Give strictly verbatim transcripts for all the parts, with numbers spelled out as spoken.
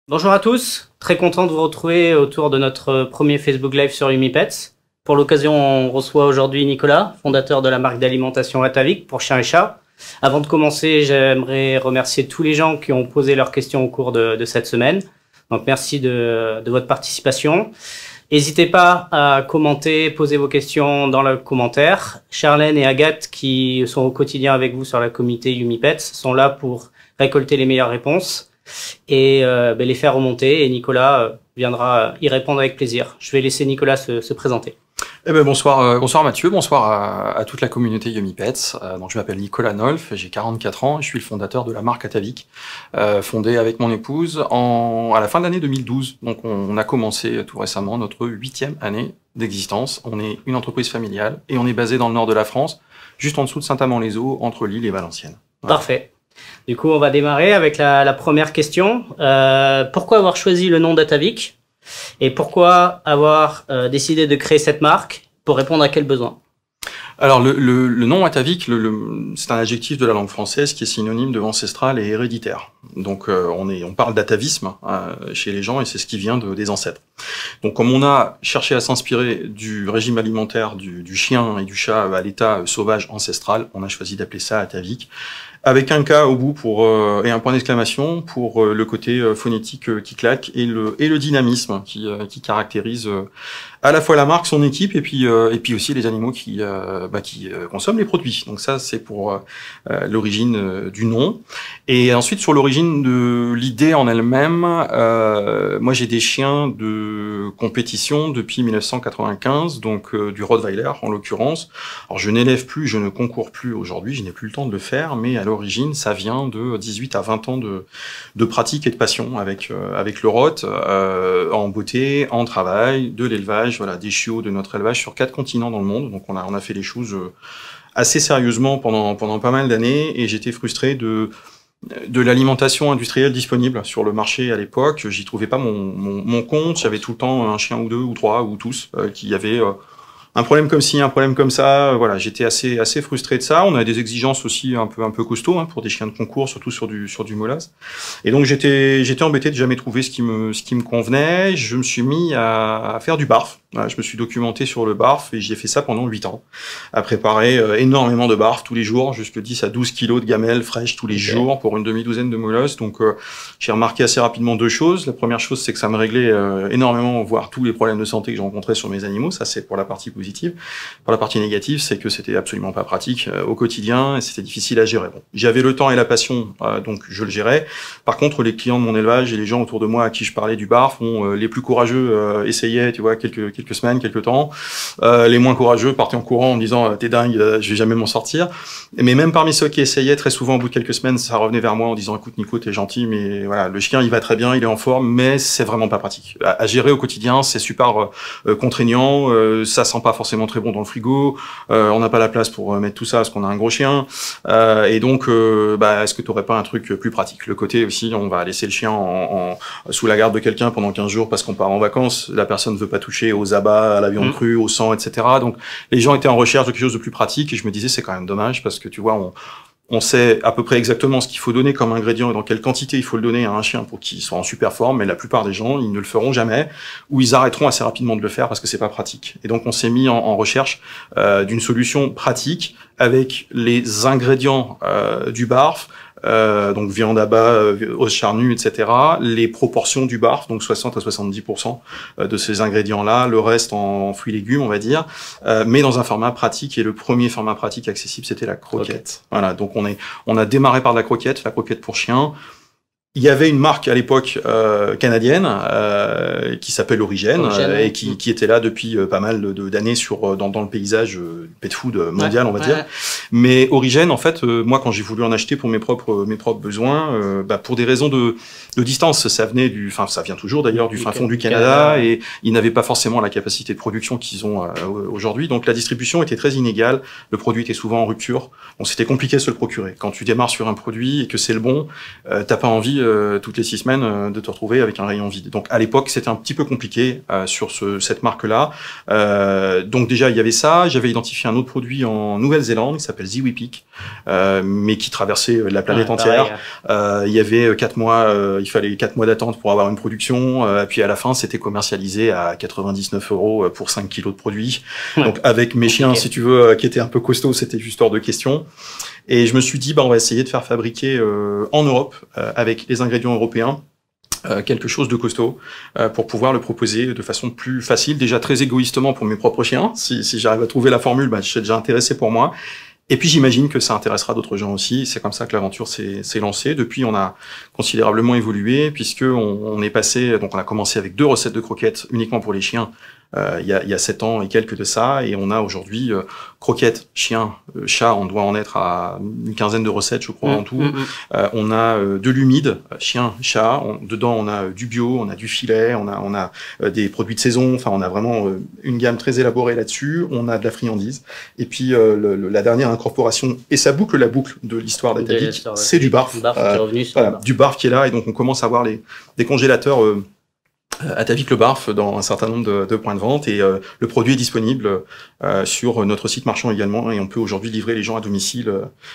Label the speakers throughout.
Speaker 1: Bonjour à tous, très content de vous retrouver autour de notre premier Facebook Live sur Humipets. Pour l'occasion, on reçoit aujourd'hui Nicolas, fondateur de la marque d'alimentation Atavik pour chiens et chats. Avant de commencer, j'aimerais remercier tous les gens qui ont posé leurs questions au cours de, de cette semaine. Donc merci de, de votre participation. N'hésitez pas à commenter, poser vos questions dans le commentaire. Charlène et Agathe, qui sont au quotidien avec vous sur la communauté Humipets, sont là pour récolter les meilleures réponses et euh, ben, les faire remonter, et Nicolas euh, viendra y répondre avec plaisir. Je vais laisser Nicolas se, se présenter.
Speaker 2: Eh ben bonsoir, euh, bonsoir Mathieu, bonsoir à, à toute la communauté Humipets. Euh, donc je m'appelle Nicolas Nolf, j'ai quarante-quatre ans et je suis le fondateur de la marque Atavik, euh, fondée avec mon épouse en, à la fin de l'année deux mille douze. Donc on, on a commencé tout récemment notre huitième année d'existence. On est une entreprise familiale et on est basé dans le nord de la France, juste en dessous de Saint-Amand-les-Eaux, entre Lille et Valenciennes. Voilà.
Speaker 1: Parfait. Du coup, on va démarrer avec la, la première question. Euh, pourquoi avoir choisi le nom d'Atavik et pourquoi avoir euh, décidé de créer cette marque? Pour répondre à quel besoin?
Speaker 2: Alors le, le, le nom Atavik, le, le, c'est un adjectif de la langue française qui est synonyme de ancestral et héréditaire. Donc euh, on, est, on parle d'atavisme euh, chez les gens et c'est ce qui vient de, des ancêtres. Donc comme on a cherché à s'inspirer du régime alimentaire du, du chien et du chat à l'état sauvage ancestral, on a choisi d'appeler ça Atavik, avec un K au bout pour euh, et un point d'exclamation pour euh, le côté euh, phonétique euh, qui claque et le et le dynamisme qui euh, qui caractérise euh, à la fois la marque, son équipe et puis euh, et puis aussi les animaux qui euh, bah, qui euh, consomment les produits. Donc ça c'est pour euh, l'origine euh, du nom. Et ensuite sur l'origine de l'idée en elle-même, euh, moi j'ai des chiens de compétition depuis mille neuf cent quatre-vingt-quinze, donc euh, du Rottweiler en l'occurrence. Alors je n'élève plus, je ne concours plus aujourd'hui, je n'ai plus le temps de le faire, mais alors origine, ça vient de dix-huit à vingt ans de, de pratique et de passion avec euh, avec le Rott, euh, en beauté, en travail, de l'élevage, voilà, des chiots de notre élevage sur quatre continents dans le monde. Donc on a on a fait les choses euh, assez sérieusement pendant pendant pas mal d'années et j'étais frustré de de l'alimentation industrielle disponible sur le marché à l'époque. J'y trouvais pas mon mon, mon compte. J'avais tout le temps un chien ou deux ou trois ou tous euh, qui avaient euh, un problème comme ci, un problème comme ça, voilà, j'étais assez assez frustré de ça. On a des exigences aussi un peu un peu costauds hein, pour des chiens de concours, surtout sur du sur du molas. Et donc j'étais j'étais embêté de jamais trouver ce qui me ce qui me convenait. Je me suis mis à, à faire du barf. Voilà, je me suis documenté sur le barf et j'ai fait ça pendant huit ans, à préparer euh, énormément de barf tous les jours, jusque dix à douze kilos de gamelles fraîches tous les okay. jours pour une demi-douzaine de molosses. Donc euh, j'ai remarqué assez rapidement deux choses. La première chose, c'est que ça me réglait euh, énormément, voire tous les problèmes de santé que je rencontrais sur mes animaux. Ça, c'est pour la partie positive. Pour la partie négative, c'est que c'était absolument pas pratique euh, au quotidien et c'était difficile à gérer. Bon, j'avais le temps et la passion, euh, donc je le gérais. Par contre, les clients de mon élevage et les gens autour de moi à qui je parlais du barf, ont, euh, les plus courageux euh, essayaient, tu vois, quelques quelques semaines, quelques temps. Euh, les moins courageux partaient en courant en disant t'es dingue, euh, je vais jamais m'en sortir. Mais même parmi ceux qui essayaient, très souvent au bout de quelques semaines, ça revenait vers moi en disant écoute Nico, t'es gentil, mais voilà, le chien il va très bien, il est en forme, mais c'est vraiment pas pratique à, à gérer au quotidien. C'est super euh, contraignant, euh, ça sent pas forcément très bon dans le frigo. Euh, on n'a pas la place pour mettre tout ça parce qu'on a un gros chien. Euh, et donc, euh, bah, est-ce que tu aurais pas un truc plus pratique? Le côté aussi, on va laisser le chien en, en, sous la garde de quelqu'un pendant quinze jours parce qu'on part en vacances. La personne ne veut pas toucher aux abats, à la viande mmh. crue, au sang, et cetera. Donc, les gens étaient en recherche de quelque chose de plus pratique et je me disais, c'est quand même dommage parce que tu vois, on, on sait à peu près exactement ce qu'il faut donner comme ingrédient et dans quelle quantité il faut le donner à un chien pour qu'il soit en super forme, mais la plupart des gens, ils ne le feront jamais ou ils arrêteront assez rapidement de le faire parce que c'est pas pratique. Et donc, on s'est mis en, en recherche euh, d'une solution pratique avec les ingrédients euh, du barf, Euh, donc viande à bas, euh, os charnus, et cetera. Les proportions du barf, donc soixante à soixante-dix pour cent de ces ingrédients-là, le reste en fruits et légumes, on va dire, euh, mais dans un format pratique. Et le premier format pratique accessible, c'était la croquette. Okay. Voilà, donc on est, on a démarré par la croquette, la croquette pour chien. Il y avait une marque à l'époque euh, canadienne euh, qui s'appelle Origène euh, et qui, qui était là depuis euh, pas mal de, d'années sur dans, dans le paysage euh, pet food mondial, ouais, on va ouais, dire. Ouais. Mais Origène, en fait, euh, moi quand j'ai voulu en acheter pour mes propres mes propres besoins, euh, bah, pour des raisons de, de distance, ça venait du, enfin ça vient toujours d'ailleurs du fin fond du Canada, Canada et ils n'avaient pas forcément la capacité de production qu'ils ont euh, aujourd'hui. Donc la distribution était très inégale, le produit était souvent en rupture. Bon, c'était compliqué de se le procurer. Quand tu démarres sur un produit et que c'est le bon, euh, t'as pas envie euh, toutes les six semaines euh, de te retrouver avec un rayon vide. Donc à l'époque, c'était un petit peu compliqué euh, sur ce, cette marque-là. Euh, donc déjà, il y avait ça. J'avais identifié un autre produit en Nouvelle-Zélande qui s'appelle Ziwipic, euh, mais qui traversait la planète ouais, entière. Pareil, euh, il y avait quatre mois, euh, il fallait quatre mois d'attente pour avoir une production. Euh, puis à la fin, c'était commercialisé à quatre-vingt-dix-neuf euros pour cinq kilos de produits. Ouais. Donc avec mes chiens, okay. si tu veux, qui étaient un peu costauds, c'était juste hors de question. Et je me suis dit, bah, on va essayer de faire fabriquer euh, en Europe, euh, avec les ingrédients européens, euh, quelque chose de costaud, euh, pour pouvoir le proposer de façon plus facile, déjà très égoïstement pour mes propres chiens. Si, si j'arrive à trouver la formule, bah, je suis déjà intéressé pour moi. Et puis j'imagine que ça intéressera d'autres gens aussi. C'est comme ça que l'aventure s'est, s'est lancée. Depuis, on a considérablement évolué, puisque on, on est passé, donc on a commencé avec deux recettes de croquettes uniquement pour les chiens. Euh, il y a, il y a sept ans et quelques de ça, et on a aujourd'hui euh, croquettes, chiens, euh, chats, on doit en être à une quinzaine de recettes, je crois, mmh, en tout. Mmh. Euh, on a euh, de l'humide, chien, chat. On, dedans, on a euh, du bio, on a du filet, on a, on a euh, des produits de saison. Enfin, on a vraiment euh, une gamme très élaborée là-dessus. On a de la friandise. Et puis euh, le, le, la dernière incorporation, et ça boucle la boucle de l'histoire d'Atavik, ouais. c'est du barf.
Speaker 1: barf euh, qui est revenu sur
Speaker 2: voilà, du barf qui est là, et donc on commence à voir les des congélateurs. Euh, Atavik le barf dans un certain nombre de, de points de vente, et euh, le produit est disponible euh, sur notre site marchand également, et on peut aujourd'hui livrer les gens à domicile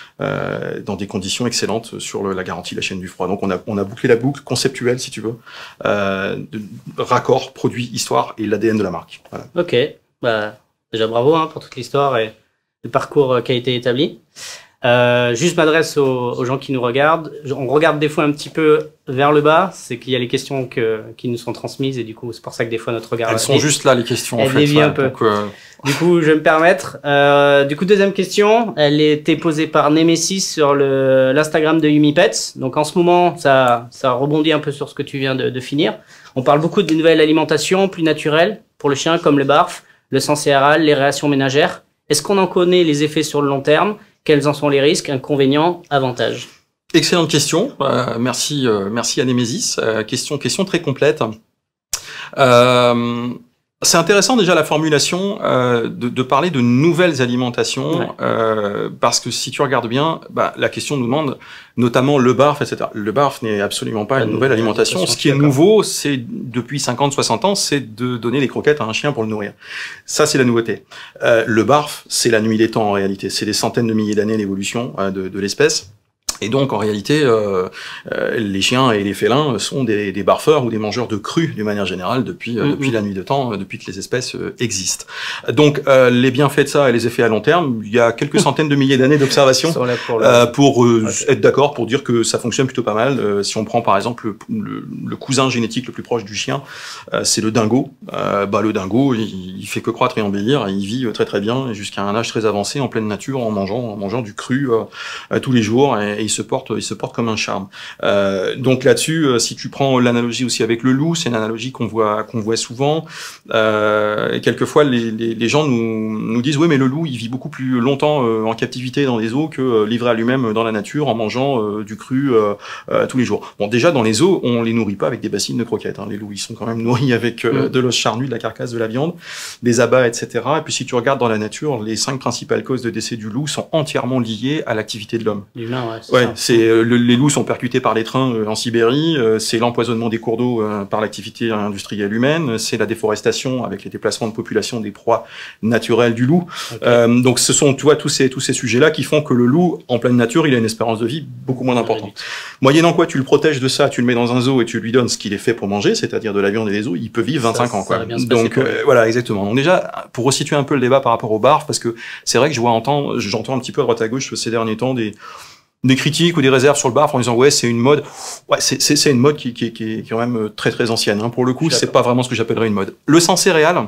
Speaker 2: euh, dans des conditions excellentes sur le, la garantie de la chaîne du froid. Donc on a, on a bouclé la boucle conceptuelle, si tu veux, euh, de raccord, produit, histoire et l'A D N de la marque. Voilà.
Speaker 1: Ok, bah, déjà bravo hein, pour toute l'histoire et le parcours qui a été établi. Euh, juste m'adresse aux, aux gens qui nous regardent. On regarde des fois un petit peu vers le bas, c'est qu'il y a les questions que, qui nous sont transmises, et du coup c'est pour ça que des fois notre regard...
Speaker 2: Elles sont juste là les questions en
Speaker 1: fait.
Speaker 2: Elles
Speaker 1: dévient un peu. Donc, euh... Du coup je vais me permettre. Euh, du coup deuxième question, elle a été posée par Nemesis sur le, l'Instagram de Yumi Pets. Donc en ce moment ça, ça rebondit un peu sur ce que tu viens de, de finir. On parle beaucoup de nouvelles alimentations plus naturelles pour le chien, comme le barf, le sang céréal, les réactions ménagères. Est-ce qu'on en connaît les effets sur le long terme? Quels en sont les risques, inconvénients, avantages?
Speaker 2: Excellente question. Euh, merci, euh, merci à Nemesis. Euh, question, question très complète. Euh, c'est intéressant déjà la formulation euh, de, de parler de nouvelles alimentations, ouais. euh, parce que si tu regardes bien, bah, la question nous demande notamment le barf, et cetera. Le barf n'est absolument pas une nouvelle alimentation. alimentation. Ce qui est nouveau, c'est depuis cinquante, soixante ans, c'est de donner des croquettes à un chien pour le nourrir. Ça, c'est la nouveauté. Euh, le barf, c'est la nuit des temps en réalité. C'est des centaines de milliers d'années d'évolution euh, de, de l'espèce. Et donc, en réalité, euh, euh, les chiens et les félins sont des, des barfeurs ou des mangeurs de crues, d'une manière générale, depuis, euh, mmh, depuis mmh. la nuit de temps, euh, depuis que les espèces euh, existent. Donc, euh, les bienfaits de ça et les effets à long terme, il y a quelques centaines de milliers d'années d'observation pour, le... euh, pour euh, okay. être d'accord, pour dire que ça fonctionne plutôt pas mal. Euh, si on prend, par exemple, le, le, le cousin génétique le plus proche du chien, euh, c'est le dingo. Euh, bah, le dingo, il, il fait que croître et embellir, et il vit très très bien, jusqu'à un âge très avancé, en pleine nature, en mangeant, en mangeant du cru euh, tous les jours, et, et il se porte, il se porte comme un charme. Euh, donc là-dessus, euh, si tu prends l'analogie aussi avec le loup, c'est une analogie qu'on voit, qu'on voit souvent. Euh, et quelquefois, les, les, les gens nous, nous disent, oui, mais le loup, il vit beaucoup plus longtemps euh, en captivité dans les zoos que euh, livré à lui-même dans la nature, en mangeant euh, du cru euh, euh, tous les jours. Bon, déjà, dans les zoos, on les nourrit pas avec des bassines de croquettes. Hein. Les loups, ils sont quand même nourris avec euh, mmh. de l'os charnu, de la carcasse, de la viande, des abats, et cetera. Et puis, si tu regardes dans la nature, les cinq principales causes de décès du loup sont entièrement liées à l'activité de l'homme.
Speaker 1: L'humain, ouais, c'est
Speaker 2: ouais,
Speaker 1: ça.
Speaker 2: C'est, euh, le, les loups sont percutés par les trains euh, en Sibérie, euh, c'est l'empoisonnement des cours d'eau euh, par l'activité industrielle humaine, c'est la déforestation avec les déplacements de population des proies naturelles du loup. Okay. Euh, donc ce sont, tu vois, tous ces, tous ces sujets-là qui font que le loup, en pleine nature, il a une espérance de vie beaucoup moins importante. Moyennant quoi, tu le protèges de ça, tu le mets dans un zoo et tu lui donnes ce qu'il est fait pour manger, c'est-à-dire de la viande et des os, il peut vivre vingt-cinq ça, ans. Quoi. Donc euh, voilà, exactement. Donc déjà, pour resituer un peu le débat par rapport au barf, parce que c'est vrai que je vois entendre, j'entends un petit peu à droite à gauche ces derniers temps des des critiques ou des réserves sur le barf en disant ouais c'est une mode, ouais c'est c'est c'est une mode qui qui qui est quand même très très ancienne. Hein. Pour le coup, c'est pas vraiment ce que j'appellerais une mode. Le sang céréal.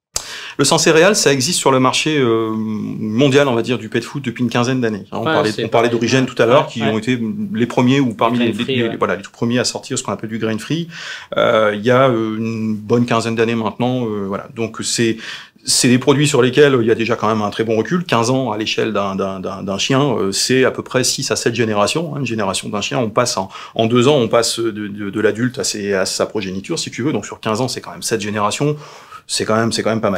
Speaker 2: Le sang céréal, ça existe sur le marché euh, mondial, on va dire, du pet food depuis une quinzaine d'années. On, ouais, parlait, on parlait d'Origène tout à l'heure, ouais, qui ouais. ont été les premiers ou parmi les, free, les, ouais. les, voilà, les tout premiers à sortir ce qu'on appelle du grain free. Euh, il y a euh, une bonne quinzaine d'années maintenant. Euh, voilà. Donc c'est c'est des produits sur lesquels il y a déjà quand même un très bon recul. quinze ans à l'échelle d'un, d'un, d'un, d'un chien, euh, c'est à peu près six à sept générations. Hein, une génération d'un chien, on passe en, en deux ans, on passe de, de, de l'adulte à, ses, à sa progéniture, si tu veux. Donc sur quinze ans, c'est quand même sept générations. C'est quand même, c'est quand même pas mal.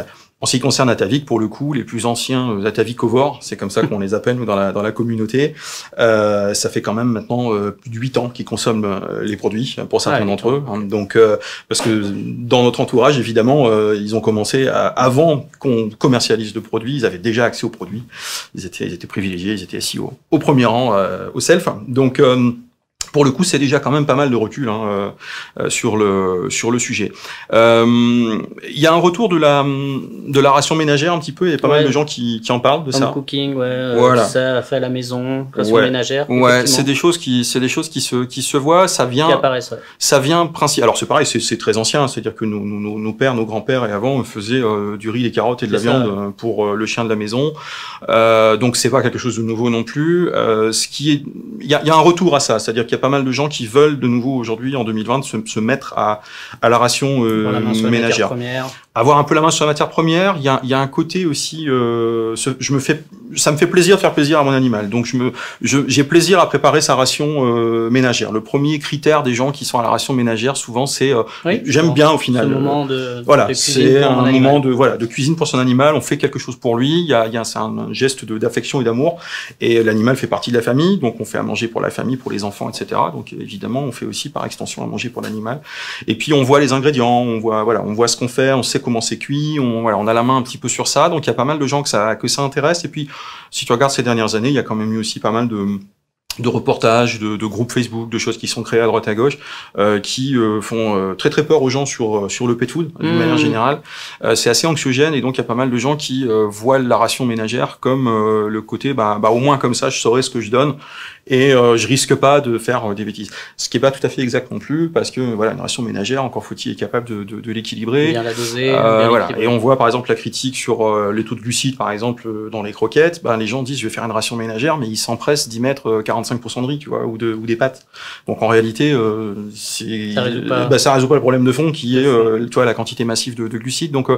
Speaker 2: En ce qui concerne Atavik, pour le coup, les plus anciens Atavicovores, c'est comme ça qu'on les appelle nous dans la dans la communauté, euh, ça fait quand même maintenant euh, plus de huit ans qu'ils consomment euh, les produits pour certains ah, d'entre eux. Hein. Donc euh, parce que dans notre entourage, évidemment, euh, ils ont commencé à, avant qu'on commercialise le produit, ils avaient déjà accès aux produits. Ils étaient ils étaient privilégiés, ils étaient assis au, au premier rang euh, au self. Donc euh, pour le coup, c'est déjà quand même pas mal de recul hein, euh, sur le sur le sujet. Il euh, y a un retour de la de la ration ménagère un petit peu. Il y a pas ouais. mal de gens qui qui en parlent de
Speaker 1: Home
Speaker 2: ça.
Speaker 1: Cooking, ouais. Voilà. Ça fait à la maison, ration
Speaker 2: ouais.
Speaker 1: ménagère.
Speaker 2: Ouais, c'est des choses qui c'est des choses qui se qui se voient. Ça vient.
Speaker 1: Qui apparaissent. Ouais.
Speaker 2: Ça vient principe. Alors c'est pareil, c'est c'est très ancien. C'est-à-dire que nos nos nos pères, nos grands-pères et avant faisaient euh, du riz, des carottes et de la viande ça. pour euh, le chien de la maison. Euh, donc c'est pas quelque chose de nouveau non plus. Euh, ce qui est, il y a il y a un retour à ça. C'est-à-dire qu'il y a pas mal de gens qui veulent de nouveau aujourd'hui en deux mille vingt se, se mettre à, à la ration euh,
Speaker 1: la main sur
Speaker 2: ménagère.
Speaker 1: La
Speaker 2: avoir un peu la main sur la matière première. Il y a, il y a un côté aussi. Euh, ce, je me fais, ça me fait plaisir de faire plaisir à mon animal. Donc je me, je, j'ai plaisir à préparer sa ration euh, ménagère. Le premier critère des gens qui sont à la ration ménagère, souvent, c'est euh, oui, j'aime bon, bien au final.
Speaker 1: Ce moment de,
Speaker 2: voilà,
Speaker 1: de
Speaker 2: c'est un moment de voilà de cuisine pour son animal. On fait quelque chose pour lui. Il y a, il y a c'est un geste de, d'affection et d'amour. Et l'animal fait partie de la famille. Donc on fait à manger pour la famille, pour les enfants, et cetera. Donc évidemment, on fait aussi par extension à manger pour l'animal. Et puis on voit les ingrédients, on voit voilà, on voit ce qu'on fait, on sait comment c'est cuit, on voilà, on a la main un petit peu sur ça. Donc il y a pas mal de gens que ça que ça intéresse. Et puis si tu regardes ces dernières années, il y a quand même eu aussi pas mal de de reportages, de, de groupes Facebook, de choses qui sont créées à droite à gauche, euh, qui euh, font euh, très très peur aux gens sur sur le pet food d'une mmh. manière générale. Euh, c'est assez anxiogène et donc il y a pas mal de gens qui euh, voient la ration ménagère comme euh, le côté bah, bah au moins comme ça je saurais ce que je donne et euh, je risque pas de faire euh, des bêtises. Ce qui est pas tout à fait exact non plus parce que voilà une ration ménagère encore faut-il être capable de de, de l'équilibrer.
Speaker 1: Bien la doser.
Speaker 2: Euh,
Speaker 1: bien
Speaker 2: voilà et on voit par exemple la critique sur euh, les taux de glucides par exemple dans les croquettes. Ben les gens disent je vais faire une ration ménagère mais ils s'empressent d'y mettre euh, quarante-cinq pour cent de riz, tu vois, ou de ou des pâtes. Donc en réalité, euh, c'est
Speaker 1: ça résout pas.
Speaker 2: Bah, ça résout pas le problème de fond qui est, euh, tu vois, la quantité massive de, de glucides. Donc euh,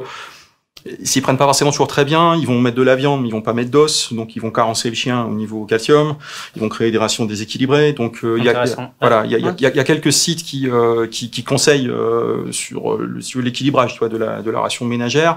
Speaker 2: s'ils prennent pas forcément toujours très bien, ils vont mettre de la viande, mais ils vont pas mettre d'os, donc ils vont carencer le chien au niveau calcium. Ils vont créer des rations déséquilibrées. Donc il euh, y a voilà, il y a, y, a, y a quelques sites qui euh, qui, qui conseillent euh, sur, sur l'équilibrage, tu vois, de la de la ration ménagère.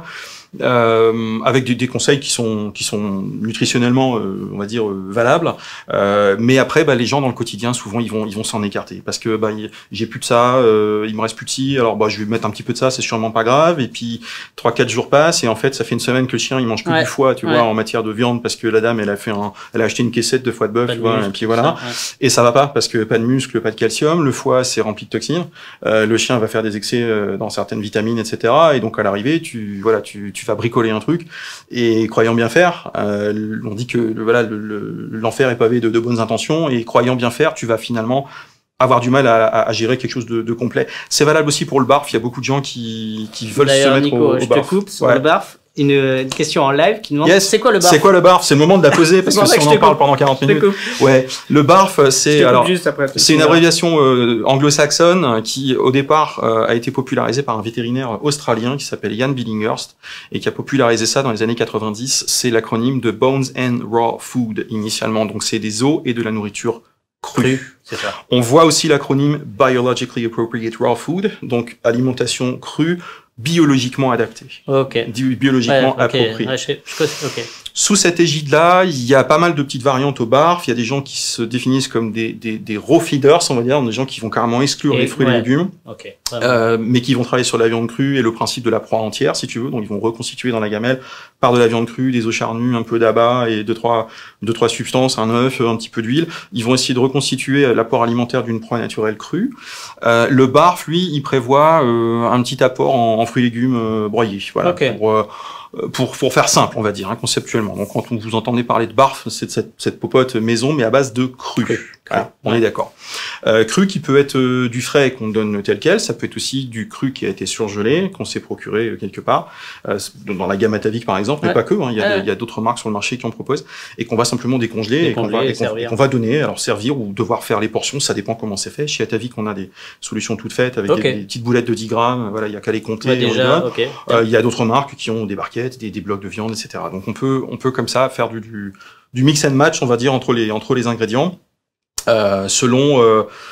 Speaker 2: Euh, avec des, des conseils qui sont qui sont nutritionnellement euh, on va dire euh, valables euh, mais après bah, les gens dans le quotidien souvent ils vont ils vont s'en écarter parce que bah j'ai plus de ça euh, il me reste plus de ci alors bah je vais mettre un petit peu de ça c'est sûrement pas grave et puis trois quatre jours passent et en fait ça fait une semaine que le chien il mange que ouais. du foie tu ouais. vois en matière de viande parce que la dame elle a fait un elle a acheté une caissette de foie de bœuf tu vois muscle, et puis voilà ça, ouais. et ça va pas parce que pas de muscle pas de calcium le foie c'est rempli de toxines euh, le chien va faire des excès euh, dans certaines vitamines etc et donc à l'arrivée tu voilà tu tu vas bricoler un truc et croyant bien faire euh, on dit que le, voilà le, le, l'enfer est pavé de, de bonnes intentions et croyant bien faire tu vas finalement avoir du mal à, à, à gérer quelque chose de, de complet. C'est valable aussi pour le barf, il y a beaucoup de gens qui, qui veulent
Speaker 1: D'ailleurs,
Speaker 2: se mettre
Speaker 1: Nico,
Speaker 2: au, au
Speaker 1: je
Speaker 2: barf.
Speaker 1: te coupe sur
Speaker 2: ouais.
Speaker 1: le barf. Une, une question en live qui demande
Speaker 2: yes.
Speaker 1: c'est quoi le barf?
Speaker 2: C'est quoi le barf? C'est le moment de la poser parce que si on en parle pendant quarante minutes. Ouais, le barf c'est alors c'est une abréviation euh, anglo-saxonne qui au départ euh, a été popularisée par un vétérinaire australien qui s'appelle Ian Billinghurst et qui a popularisé ça dans les années quatre-vingt-dix. C'est l'acronyme de Bones and Raw Food initialement. Donc c'est des os et de la nourriture crue.
Speaker 1: C'est ça.
Speaker 2: On voit aussi l'acronyme Biologically Appropriate Raw Food, donc alimentation crue biologiquement adaptée.
Speaker 1: Ok.
Speaker 2: Biologiquement
Speaker 1: ouais, okay.
Speaker 2: appropriée.
Speaker 1: Ouais, je, je, okay.
Speaker 2: Sous cette égide-là, il y a pas mal de petites variantes au barf. Il y a des gens qui se définissent comme des, des, des raw feeders, on va dire, des gens qui vont carrément exclure et, les fruits ouais. et les légumes,
Speaker 1: okay.
Speaker 2: euh, mais qui vont travailler sur la viande crue et le principe de la proie entière, si tu veux. Donc ils vont reconstituer dans la gamelle par de la viande crue, des os charnus, un peu d'abat et deux trois deux trois substances, un œuf, un petit peu d'huile. Ils vont essayer de reconstituer l'apport alimentaire d'une proie naturelle crue. Euh, le barf, lui, il prévoit euh, un petit apport en, en fruits et légumes euh, broyés. Voilà.
Speaker 1: Okay.
Speaker 2: Pour, euh, Pour, pour faire simple, on va dire, hein, conceptuellement. Donc, quand vous entendez parler de barf, c'est de cette, cette popote maison, mais à base de cru. cru. Voilà, on ouais. est d'accord. Euh, cru qui peut être euh, du frais qu'on donne tel quel, ça peut être aussi du cru qui a été surgelé, qu'on s'est procuré euh, quelque part, euh, dans la gamme Atavik par exemple, ouais. mais pas que, hein, il y a, ouais. il y a d'autres marques sur le marché qui en proposent, et qu'on va simplement décongeler, décongeler et qu'on va, et qu'on, et qu'on va donner, alors servir ou devoir faire les portions, ça dépend comment c'est fait. Chez Atavik, on a des solutions toutes faites avec okay. des, des petites boulettes de dix grammes, voilà, il y a qu'à les compter.
Speaker 1: Ouais, déjà, okay.
Speaker 2: euh, il y a d'autres marques qui ont des barquettes, des, des blocs de viande, et cetera. Donc on peut, on peut comme ça faire du, du, du mix and match, on va dire, entre les, entre les ingrédients. Euh, selon euh,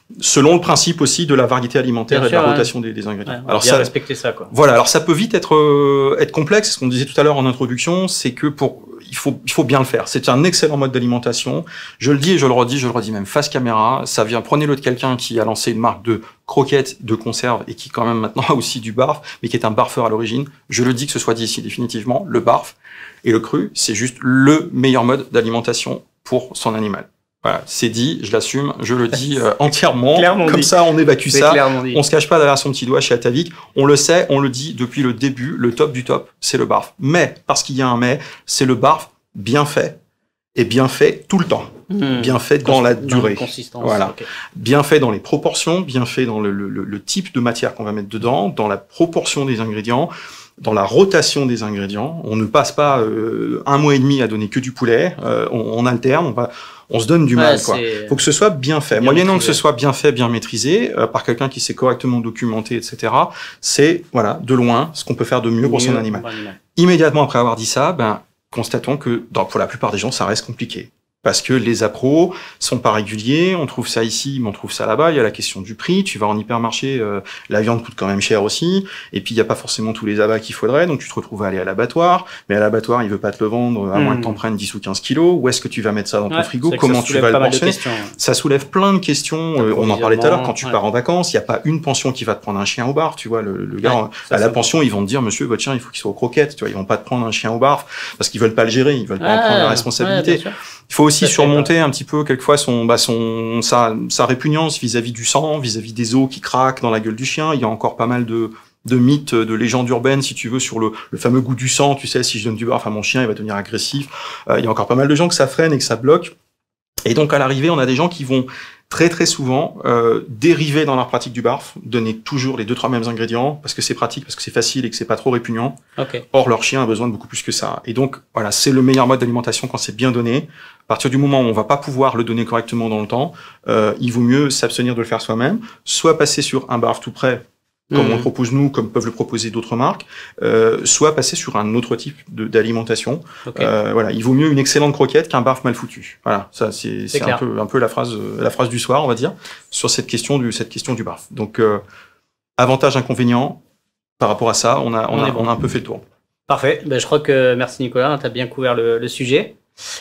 Speaker 2: selon le principe aussi de la variété alimentaire
Speaker 1: Bien
Speaker 2: et de la
Speaker 1: sûr,
Speaker 2: rotation ouais. des, des ingrédients.
Speaker 1: Ouais,
Speaker 2: alors
Speaker 1: bien
Speaker 2: ça,
Speaker 1: respecter ça, quoi.
Speaker 2: Voilà, alors ça peut vite être euh, être complexe. Ce qu'on disait tout à l'heure en introduction, c'est que pour il faut il faut bien le faire. C'est un excellent mode d'alimentation. Je le dis et je le redis, je le redis même face caméra. Ça vient. Prenez-le de quelqu'un qui a lancé une marque de croquettes, de conserve et qui quand même maintenant a aussi du barf, mais qui est un barfeur à l'origine. Je le dis que ce soit dit ici définitivement, le barf et le cru, c'est juste le meilleur mode d'alimentation pour son animal. Voilà, c'est dit, je l'assume, je le dis euh, entièrement. Clairement Comme dit. Ça, on évacue ça. On se cache pas derrière son petit doigt chez Atavik. On le sait, on le dit depuis le début. Le top du top, c'est le barf. Mais parce qu'il y a un mais, c'est le barf bien fait et bien fait tout le temps. Mmh. Bien fait dans la durée.
Speaker 1: Consistance.
Speaker 2: Voilà.
Speaker 1: Okay.
Speaker 2: Bien fait dans les proportions, bien fait dans le, le, le type de matière qu'on va mettre dedans, dans la proportion des ingrédients, dans la rotation des ingrédients. On ne passe pas euh, un mois et demi à donner que du poulet. Euh, on, on alterne, on va, on se donne du ouais, mal. Quoi. Faut que ce soit bien fait. Bien Moyennant maîtrisé. Que ce soit bien fait, bien maîtrisé, euh, par quelqu'un qui s'est correctement documenté, et cetera. C'est voilà, de loin ce qu'on peut faire de mieux, mieux pour son animal. animal. Immédiatement après avoir dit ça, ben constatons que dans, pour la plupart des gens, ça reste compliqué. Parce que les appros sont pas réguliers, on trouve ça ici, mais on trouve ça là-bas. Il y a la question du prix. Tu vas en hypermarché, euh, la viande coûte quand même cher aussi. Et puis il y a pas forcément tous les abats qu'il faudrait, donc tu te retrouves à aller à l'abattoir. Mais à l'abattoir, il veut pas te le vendre à mmh. moins que t'en prennes dix ou quinze kilos. Où est-ce que tu vas mettre ça dans ton ouais, frigo? Comment tu vas le pensionner? Ça soulève plein de questions. Euh, on en parlait tout à l'heure. Quand tu ouais. pars en vacances, il y a pas une pension qui va te prendre un chien au bar. Tu vois, le, le gars ouais, à la pension, ils vont te dire, monsieur, votre chien, il faut qu'il soit aux croquettes. Tu vois, ils vont pas te prendre un chien au bar parce qu'ils veulent pas le gérer, ils veulent pas ah, en prendre la responsabilité. Il faut aussi surmonter un petit peu quelquefois son, bah son, sa, sa répugnance vis-à-vis du sang, vis-à-vis des os qui craquent dans la gueule du chien. Il y a encore pas mal de, de mythes, de légendes urbaines, si tu veux, sur le, le fameux goût du sang. Tu sais, si je donne du barf à mon chien, il va devenir agressif. Euh, il y a encore pas mal de gens que ça freine et que ça bloque. Et donc, à l'arrivée, on a des gens qui vont très très souvent euh, dériver dans leur pratique du barf, donner toujours les deux trois mêmes ingrédients parce que c'est pratique, parce que c'est facile et que c'est pas trop répugnant.
Speaker 1: Okay.
Speaker 2: Or leur chien a besoin de beaucoup plus que ça. Et donc voilà, c'est le meilleur mode d'alimentation quand c'est bien donné. À partir du moment où on va pas pouvoir le donner correctement dans le temps, euh, il vaut mieux s'abstenir de le faire soi-même, soit passer sur un barf tout prêt, comme mmh. on le propose nous, comme peuvent le proposer d'autres marques, euh, soit passer sur un autre type d'alimentation. Okay. Euh, voilà, il vaut mieux une excellente croquette qu'un barf mal foutu. Voilà, ça c'est c'est un peu un peu la phrase la phrase du soir, on va dire, sur cette question du cette question du barf. Donc euh, avantage inconvénient par rapport à ça, on a on, on a bon. on a un peu fait le tour.
Speaker 1: Parfait. Ben, je crois que merci Nicolas, tu as bien couvert le, le sujet.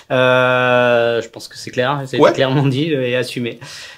Speaker 1: Euh, je pense que c'est clair, c'est ouais. clairement dit et assumé.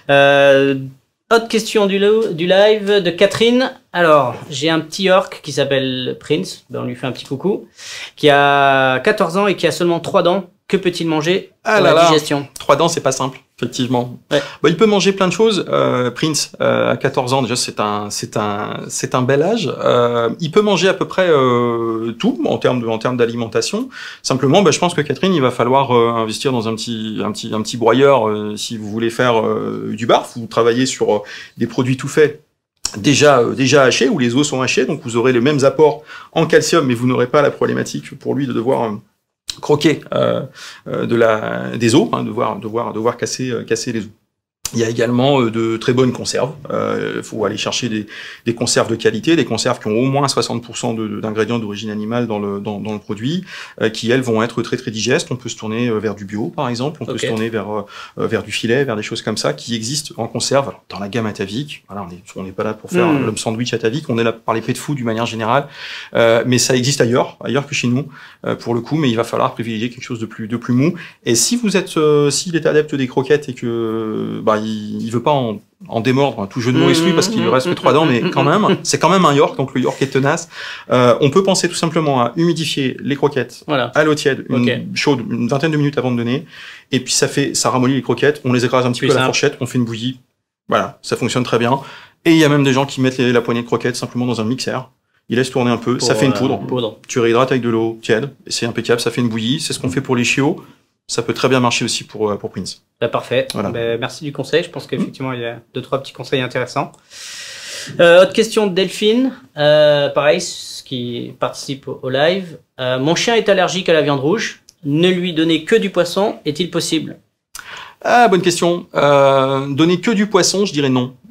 Speaker 1: Euh, Autre question du, du live de Catherine. Alors, j'ai un petit orc qui s'appelle Prince, ben on lui fait un petit coucou, qui a quatorze ans et qui a seulement trois dents. Que peut-il manger
Speaker 2: ah
Speaker 1: pour
Speaker 2: là
Speaker 1: la digestion?
Speaker 2: là, trois dents, c'est pas simple, effectivement.
Speaker 1: Ouais.
Speaker 2: Bah, il peut manger plein de choses. Euh, Prince, euh, à quatorze ans, déjà, c'est un, c'est un, c'est un bel âge. Euh, il peut manger à peu près euh, tout en termes de, en termes d'alimentation. Simplement, bah, je pense que Catherine, il va falloir euh, investir dans un petit, un petit, un petit broyeur euh, si vous voulez faire euh, du barf ou travailler sur euh, des produits tout faits. Déjà, euh, déjà hachés, où les os sont hachés, donc vous aurez les mêmes apports en calcium, mais vous n'aurez pas la problématique pour lui de devoir euh, croquer euh, euh, de la des os, hein, devoir devoir devoir casser euh, casser les os. Il y a également euh, de très bonnes conserves. Il euh, faut aller chercher des, des conserves de qualité, des conserves qui ont au moins soixante pour cent d'ingrédients d'origine animale dans le dans, dans le produit, euh, qui elles vont être très très digestes. On peut se tourner vers du bio, par exemple. On okay. peut se tourner vers euh, vers du filet, vers des choses comme ça qui existent en conserve. Alors, dans la gamme Atavik, voilà, on est on n'est pas là pour faire mmh. l'homme sandwich Atavik. On est là pour parler pet food d'une manière générale, euh, mais ça existe ailleurs, ailleurs que chez nous, euh, pour le coup. Mais il va falloir privilégier quelque chose de plus de plus mou. Et si vous êtes, euh, s'il est adepte des croquettes et que bah, il, il veut pas en, en démordre, hein, tout jeu de mots exclu parce qu'il lui reste que trois dents, mais quand même, c'est quand même un York, donc le York est tenace. Euh, on peut penser tout simplement à humidifier les croquettes voilà. à l'eau tiède, une okay. chaude, une vingtaine de minutes avant de donner, et puis ça fait, ça ramollit les croquettes, on les écrase un petit Plus peu simple. à la fourchette, on fait une bouillie, voilà, ça fonctionne très bien. Et il y a même des gens qui mettent les, la poignée de croquettes simplement dans un mixeur. Ils laissent tourner un peu, pour, ça fait une poudre. Euh, poudre. Tu réhydrates avec de l'eau tiède, et c'est impeccable, ça fait une bouillie. C'est ce qu'on fait pour les chiots. Ça peut très bien marcher aussi pour pour Prince.
Speaker 1: Bah, parfait. Voilà. Bah, merci du conseil. Je pense qu'effectivement mmh. il y a deux trois petits conseils intéressants. Euh, autre question de Delphine. Euh, pareil, qui participe au, au live. Euh, mon chien est allergique à la viande rouge. Ne lui donner que du poisson est-il possible?
Speaker 2: Ah, bonne question. Euh, donner que du poisson, je dirais non.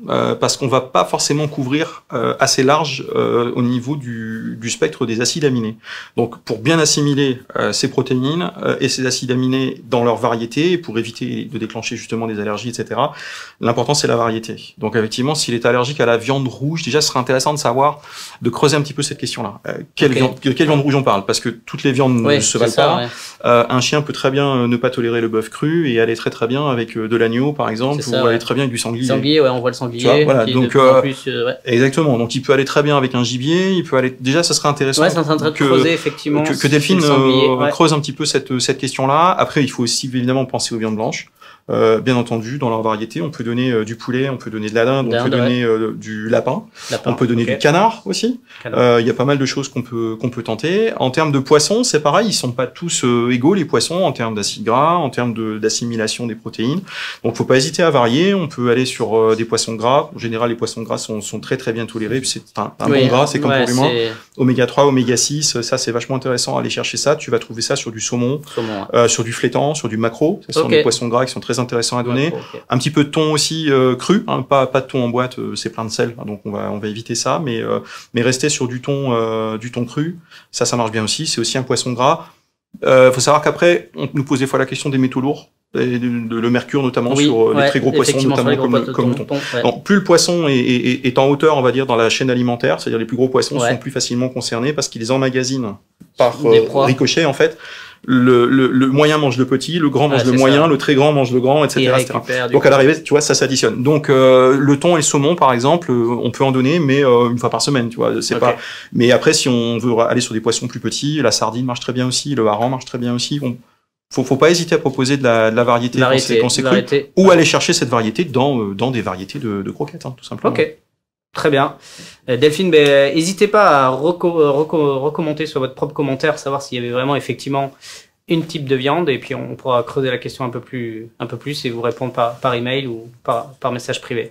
Speaker 2: euh, parce qu'on va pas forcément couvrir euh, assez large euh, au niveau du, du spectre des acides aminés. Donc, pour bien assimiler euh, ces protéines euh, et ces acides aminés dans leur variété, pour éviter de déclencher justement des allergies, et cetera, l'important c'est la variété. Donc, effectivement, s'il est allergique à la viande rouge, déjà, ce serait intéressant de savoir, de creuser un petit peu cette question-là. Euh, quelle, okay. viande, de quelle viande rouge on parle? Parce que toutes les viandes
Speaker 1: ouais,
Speaker 2: ne se valent
Speaker 1: ça,
Speaker 2: pas.
Speaker 1: Ouais.
Speaker 2: Euh, un chien peut très bien ne pas tolérer le bœuf cru et aller très très bien avec de l'agneau, par exemple,
Speaker 1: ça,
Speaker 2: ou
Speaker 1: ouais.
Speaker 2: aller très bien avec du sanglier.
Speaker 1: Sanglier, ouais, on voit le sanglier.
Speaker 2: Tu vois, voilà, donc
Speaker 1: euh,
Speaker 2: euh,
Speaker 1: plus, euh, ouais.
Speaker 2: exactement. Donc il peut aller très bien avec un gibier, il peut aller. Déjà, ça serait intéressant.
Speaker 1: Ouais, c'est en train de
Speaker 2: que,
Speaker 1: creuser effectivement.
Speaker 2: Que, que Delphine euh,
Speaker 1: ouais.
Speaker 2: creuse un petit peu cette cette question-là. Après, il faut aussi évidemment penser aux viandes blanches. Euh, bien entendu, dans leur variété, on peut donner euh, du poulet, on peut donner de la dinde, on peut donner ouais. euh, du lapin, lapin, on peut donner okay. du canard aussi. Il euh, y a pas mal de choses qu'on peut qu'on peut tenter. En termes de poissons, c'est pareil, ils sont pas tous euh, égaux les poissons en termes d'acides gras, en termes de d'assimilation des protéines. Donc, faut pas hésiter à varier. On peut aller sur euh, des poissons gras. En général, les poissons gras sont sont très très bien tolérés. C'est un, un oui, bon gras, c'est comme ouais, pour l'humain. Oméga trois, oméga six, ça c'est vachement intéressant. Aller chercher ça. Tu vas trouver ça sur du saumon, saumon ouais. euh, sur du flétan, sur du maquereau. Ce sont okay. des poissons gras qui sont très intéressants à donner. Okay. Un petit peu de thon aussi euh, cru, hein, pas pas de thon en boîte, euh, c'est plein de sel, hein, donc on va on va éviter ça, mais euh, mais rester sur du thon euh, du thon cru, ça ça marche bien aussi. C'est aussi un poisson gras. Euh, faut savoir qu'après on nous pose des fois la question des métaux lourds, et de, de, le mercure notamment oui, sur euh, ouais, les très gros poissons, notamment comme le, comme le thon. Ouais. Donc, plus le poisson est, est, est en hauteur, on va dire dans la chaîne alimentaire, c'est-à-dire les plus gros poissons ouais. sont plus facilement concernés parce qu'ils emmagasinent par euh, ricochet en fait. Le, le, le moyen mange le petit, le grand mange ah, le moyen, ça. Le très grand mange le grand, et cetera, et cetera. Donc à l'arrivée, tu vois, ça s'additionne. Donc euh, le thon et le saumon, par exemple, on peut en donner, mais euh, une fois par semaine, tu vois. C'est okay. pas. Mais après, si on veut aller sur des poissons plus petits, la sardine marche très bien aussi, le hareng marche très bien aussi. Bon, faut, faut pas hésiter à proposer de la, de la variété, variété quand c'est cru, ou aller chercher cette variété dans euh, dans des variétés de, de croquettes, hein, tout simplement.
Speaker 1: Ok. Très bien. Euh, Delphine, ben, n'hésitez pas à reco reco recommenter sur votre propre commentaire, savoir s'il y avait vraiment effectivement une type de viande, et puis on pourra creuser la question un peu plus, un peu plus et vous répondre par, par email ou par, par message privé.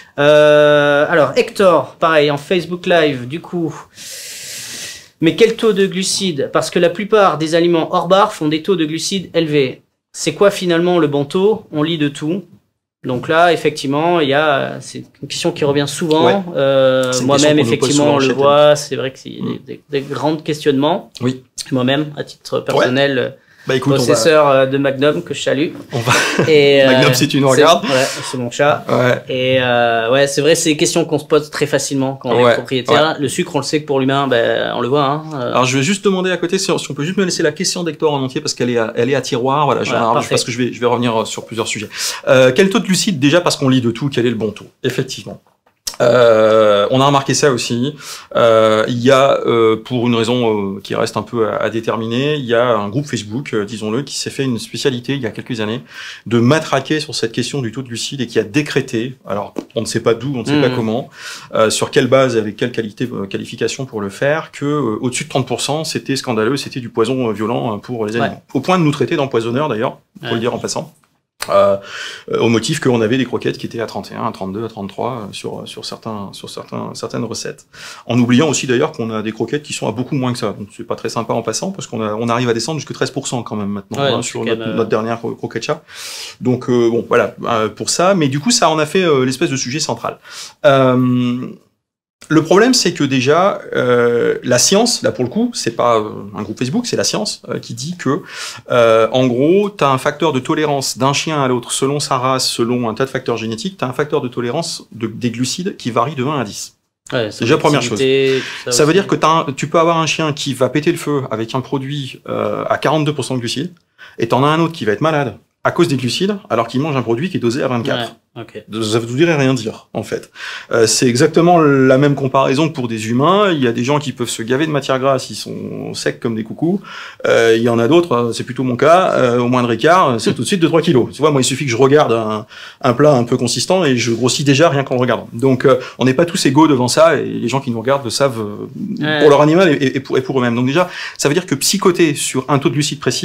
Speaker 1: Euh, alors, Hector, pareil, en Facebook Live, du coup. Mais quel taux de glucides? Parce que la plupart des aliments hors barre font des taux de glucides élevés. C'est quoi finalement le bon taux? On lit de tout. Donc là, effectivement, il y a, c'est une question qui revient souvent. Ouais. Euh, moi-même, effectivement, on le voit. C'est vrai que c'est mmh. des, des, des grands questionnements.
Speaker 2: Oui.
Speaker 1: Moi-même, à titre personnel, ouais.
Speaker 2: bah, écoute,
Speaker 1: possesseur
Speaker 2: va...
Speaker 1: de Magnum que je salue.
Speaker 2: On va... Et, Magnum, euh, si tu nous regardes.
Speaker 1: Ouais, c'est mon chat.
Speaker 2: Ouais.
Speaker 1: Et euh, ouais, c'est vrai, c'est des questions qu'on se pose très facilement quand on ouais. est propriétaire. Ouais. Le sucre, on le sait que pour l'humain, ben, on le voit. Hein.
Speaker 2: Alors, je vais juste demander à côté si on, si on peut juste me laisser la question d'Hector en entier parce qu'elle est, à, elle est à tiroir. Voilà, je, ouais, alors, parce que je vais, je vais revenir sur plusieurs sujets. Euh, quel taux de glucides déjà parce qu'on lit de tout, quel est le bon taux? Effectivement. Euh, on a remarqué ça aussi. Euh, il y a, euh, pour une raison euh, qui reste un peu à, à déterminer, il y a un groupe Facebook, euh, disons-le, qui s'est fait une spécialité il y a quelques années de matraquer sur cette question du taux de glucides et qui a décrété, alors on ne sait pas d'où, on ne sait mmh. pas comment, euh, sur quelle base, avec quelle qualité, euh, qualification pour le faire, que euh, au-dessus de trente pour cent, c'était scandaleux, c'était du poison euh, violent pour les animaux. Ouais. Au point de nous traiter d'empoisonneurs d'ailleurs, faut ouais. le dire en passant. Euh, au motif qu'on avait des croquettes qui étaient à trente et un, à trente-deux, à trente-trois sur sur certains sur certains certaines recettes. En oubliant aussi d'ailleurs qu'on a des croquettes qui sont à beaucoup moins que ça. Donc c'est pas très sympa en passant parce qu'on a on arrive à descendre jusqu'à treize pour cent quand même maintenant ouais, hein, sur notre, euh... notre dernière croquette chat. Donc euh, bon voilà euh, pour ça. Mais du coup ça en a fait euh, l'espèce de sujet central. Euh, Le problème, c'est que déjà, euh, la science, là pour le coup, c'est pas euh, un groupe Facebook, c'est la science euh, qui dit que, euh, en gros, tu as un facteur de tolérance d'un chien à l'autre, selon sa race, selon un tas de facteurs génétiques, tu as un facteur de tolérance de, des glucides qui varie de un à dix. Ouais, déjà, première chose. Ça, ça veut dire que t'as un, tu peux avoir un chien qui va péter le feu avec un produit euh, à quarante-deux pour cent de glucides, et t'en as un autre qui va être malade à cause des glucides, alors qu'il mange un produit qui est dosé à vingt-quatre. Ouais, okay. Ça vous dirait rien dire, en fait. Euh, c'est exactement la même comparaison que pour des humains. Il y a des gens qui peuvent se gaver de matière grasse, ils sont secs comme des coucous. Euh, il y en a d'autres, c'est plutôt mon cas, euh, au moindre écart, c'est tout de suite deux trois kilos. Tu vois, moi, il suffit que je regarde un, un plat un peu consistant et je grossis déjà rien qu'en le regardant. Donc, euh, on n'est pas tous égaux devant ça et les gens qui nous regardent le savent euh, ouais. pour leur animal et, et pour, et pour eux-mêmes. Donc déjà, ça veut dire que psychoter sur un taux de glucides précis,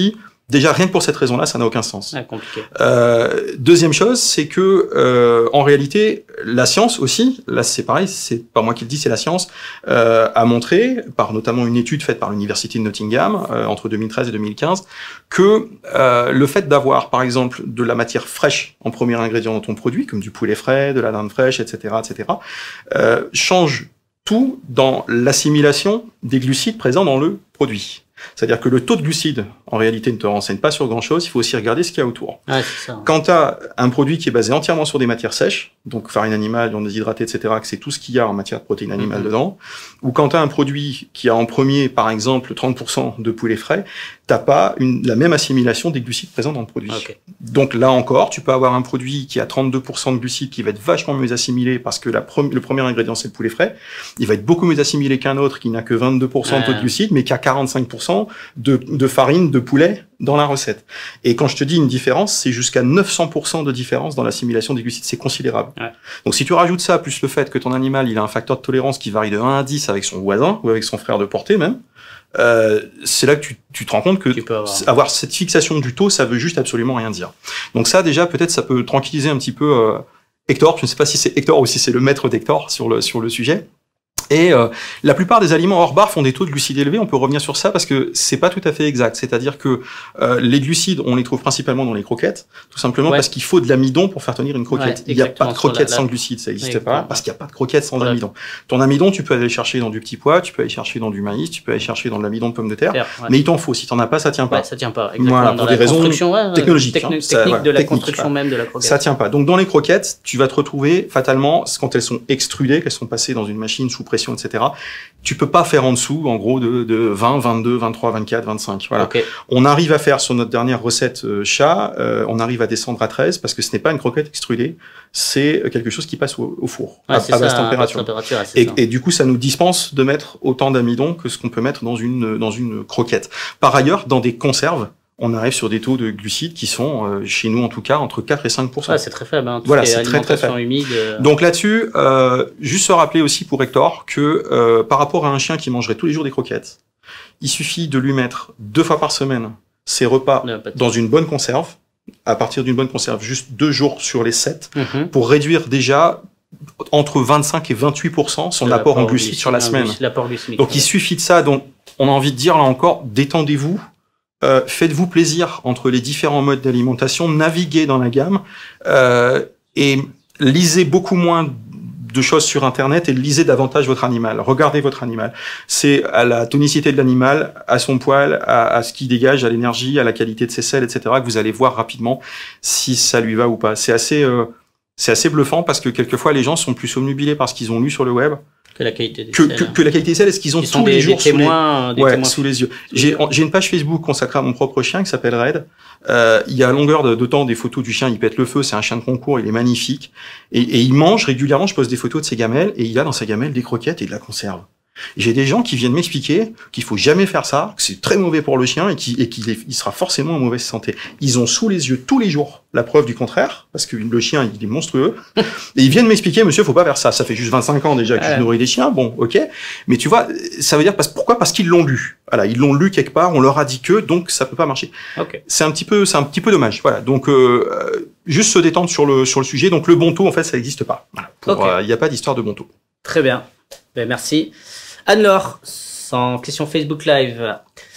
Speaker 2: Déjà, rien que pour cette raison-là, ça n'a aucun sens.
Speaker 1: Ah, compliqué.
Speaker 2: Euh, deuxième chose, c'est que euh, en réalité, la science aussi, là c'est pareil, c'est pas moi qui le dis, c'est la science, euh, a montré, par notamment une étude faite par l'université de Nottingham euh, entre deux mille treize et deux mille quinze, que euh, le fait d'avoir, par exemple, de la matière fraîche en premier ingrédient dans ton produit, comme du poulet frais, de la dinde fraîche, et cetera, et cetera, euh, change tout dans l'assimilation des glucides présents dans le produit. C'est-à-dire que le taux de glucides, en réalité, ne te renseigne pas sur grand-chose, il faut aussi regarder ce qu'il y a autour.
Speaker 1: Ouais, c'est ça.
Speaker 2: Quand tu as un produit qui est basé entièrement sur des matières sèches, donc farine animale, viande déshydratée, et cetera, que c'est tout ce qu'il y a en matière de protéines animales mm-hmm. dedans, ou quand tu as un produit qui a en premier, par exemple, trente pour cent de poulet frais, t'as pas une, la même assimilation des glucides présents dans le produit. Okay. Donc là encore, tu peux avoir un produit qui a trente-deux pour cent de glucides qui va être vachement mieux assimilé parce que la pre- le premier ingrédient, c'est le poulet frais. Il va être beaucoup mieux assimilé qu'un autre qui n'a que vingt-deux pour cent ouais. de glucides, mais qui a quarante-cinq pour cent de, de farine de poulet dans la recette. Et quand je te dis une différence, c'est jusqu'à neuf cents pour cent de différence dans l'assimilation des glucides. C'est considérable. Ouais. Donc si tu rajoutes ça, plus le fait que ton animal, il a un facteur de tolérance qui varie de un à dix avec son voisin, ou avec son frère de portée même, Euh, c'est là que tu, tu te rends compte que avoir... avoir cette fixation du taux, ça veut juste absolument rien dire. Donc ça, déjà, peut-être, ça peut tranquilliser un petit peu euh, Hector. Je ne sais pas si c'est Hector ou si c'est le maître d'Hector sur le sur le sujet. Et euh, la plupart des aliments hors barre font des taux de glucides élevés. On peut revenir sur ça parce que c'est pas tout à fait exact. C'est-à-dire que euh, les glucides, on les trouve principalement dans les croquettes, tout simplement ouais. parce qu'il faut de l'amidon pour faire tenir une croquette. Ouais, il n'y a pas de croquettes la, sans la... glucides, ça n'existe pas, parce qu'il n'y a pas de croquettes sans voilà. amidon. Ton amidon, tu peux aller le chercher dans du petit pois, tu peux aller chercher dans du maïs, tu peux aller chercher dans de l'amidon de pomme de terre, ouais. mais il t'en faut. Si t'en as pas, ça tient pas.
Speaker 1: Ouais, ça tient pas. Exactement.
Speaker 2: Voilà, pour des raisons
Speaker 1: ouais,
Speaker 2: technologiques.
Speaker 1: Techn-
Speaker 2: hein.
Speaker 1: technique
Speaker 2: ça,
Speaker 1: de la
Speaker 2: technique,
Speaker 1: construction
Speaker 2: voilà.
Speaker 1: même de la croquette.
Speaker 2: Ça tient pas. Donc dans les croquettes, tu vas te retrouver fatalement quand elles sont extrudées, qu'elles sont passées dans une machine sous pression, et cetera. Tu peux pas faire en dessous, en gros, de, de vingt, vingt-deux, vingt-trois, vingt-quatre, vingt-cinq. Voilà. Okay. On arrive à faire sur notre dernière recette euh, chat, euh, on arrive à descendre à treize parce que ce n'est pas une croquette extrudée, c'est quelque chose qui passe au, au four
Speaker 1: ouais,
Speaker 2: à,
Speaker 1: à
Speaker 2: basse température.
Speaker 1: température ouais,
Speaker 2: et, et du coup, ça nous dispense de mettre autant d'amidon que ce qu'on peut mettre dans une dans une croquette. Par ailleurs, dans des conserves, on arrive sur des taux de glucides qui sont, euh, chez nous en tout cas, entre quatre et cinq pour cent.
Speaker 1: Ah, c'est très faible. Hein,
Speaker 2: voilà, c'est très très faible.
Speaker 1: Humide, euh...
Speaker 2: Donc là-dessus, euh, juste se rappeler aussi pour Hector que euh, par rapport à un chien qui mangerait tous les jours des croquettes, il suffit de lui mettre deux fois par semaine ses repas non, dans une bonne conserve, à partir d'une bonne conserve, juste deux jours sur les sept, mm-hmm. pour réduire déjà entre vingt-cinq et vingt-huit pour cent son
Speaker 1: de
Speaker 2: apport en glucides sur la semaine.
Speaker 1: L'apport glucidique.
Speaker 2: Donc ouais. il suffit de ça. Donc on a envie de dire là encore, détendez-vous. Euh, faites-vous plaisir entre les différents modes d'alimentation, naviguez dans la gamme euh, et lisez beaucoup moins de choses sur Internet et lisez davantage votre animal. Regardez votre animal. C'est à la tonicité de l'animal, à son poil, à, à ce qu'il dégage, à l'énergie, à la qualité de ses selles, et cetera que vous allez voir rapidement si ça lui va ou pas. C'est assez, euh, c'est assez bluffant parce que quelquefois les gens sont plus obnubilés par ce qu'ils ont lu sur le web.
Speaker 1: Que la qualité des
Speaker 2: que,
Speaker 1: selles.
Speaker 2: Que, que la qualité des selles, est-ce qu'ils ont
Speaker 1: Ils
Speaker 2: tous
Speaker 1: des,
Speaker 2: les jours
Speaker 1: des témoins,
Speaker 2: sous, les,
Speaker 1: des
Speaker 2: ouais,
Speaker 1: témoins
Speaker 2: sous les yeux. J'ai, j'ai une page Facebook consacrée à mon propre chien qui s'appelle Red. Euh, il y a à longueur de, de temps des photos du chien, il pète le feu, c'est un chien de concours, il est magnifique. Et, et il mange régulièrement, je pose des photos de ses gamelles, et il a dans sa gamelle des croquettes et de la conserve. J'ai des gens qui viennent m'expliquer qu'il faut jamais faire ça, que c'est très mauvais pour le chien et qu'il, et qu'il est, il sera forcément en mauvaise santé. Ils ont sous les yeux tous les jours la preuve du contraire, parce que le chien, il est monstrueux. Et ils viennent m'expliquer, monsieur, faut pas faire ça. Ça fait juste vingt-cinq ans déjà que ouais. je nourris des chiens. Bon, ok. Mais tu vois, ça veut dire parce, pourquoi? Parce qu'ils l'ont lu. Voilà, ils l'ont lu quelque part, on leur a dit que, donc ça peut pas marcher.
Speaker 1: Okay.
Speaker 2: C'est un petit peu, c'est un petit peu dommage. Voilà. Donc, euh, juste se détendre sur le, sur le sujet. Donc, le bon taux, en fait, ça n'existe pas. Voilà. Pour,
Speaker 1: okay.
Speaker 2: euh, il n'y a pas d'histoire de bon taux.
Speaker 1: Très bien. Ben, merci. Anne-Laure, sans question Facebook Live.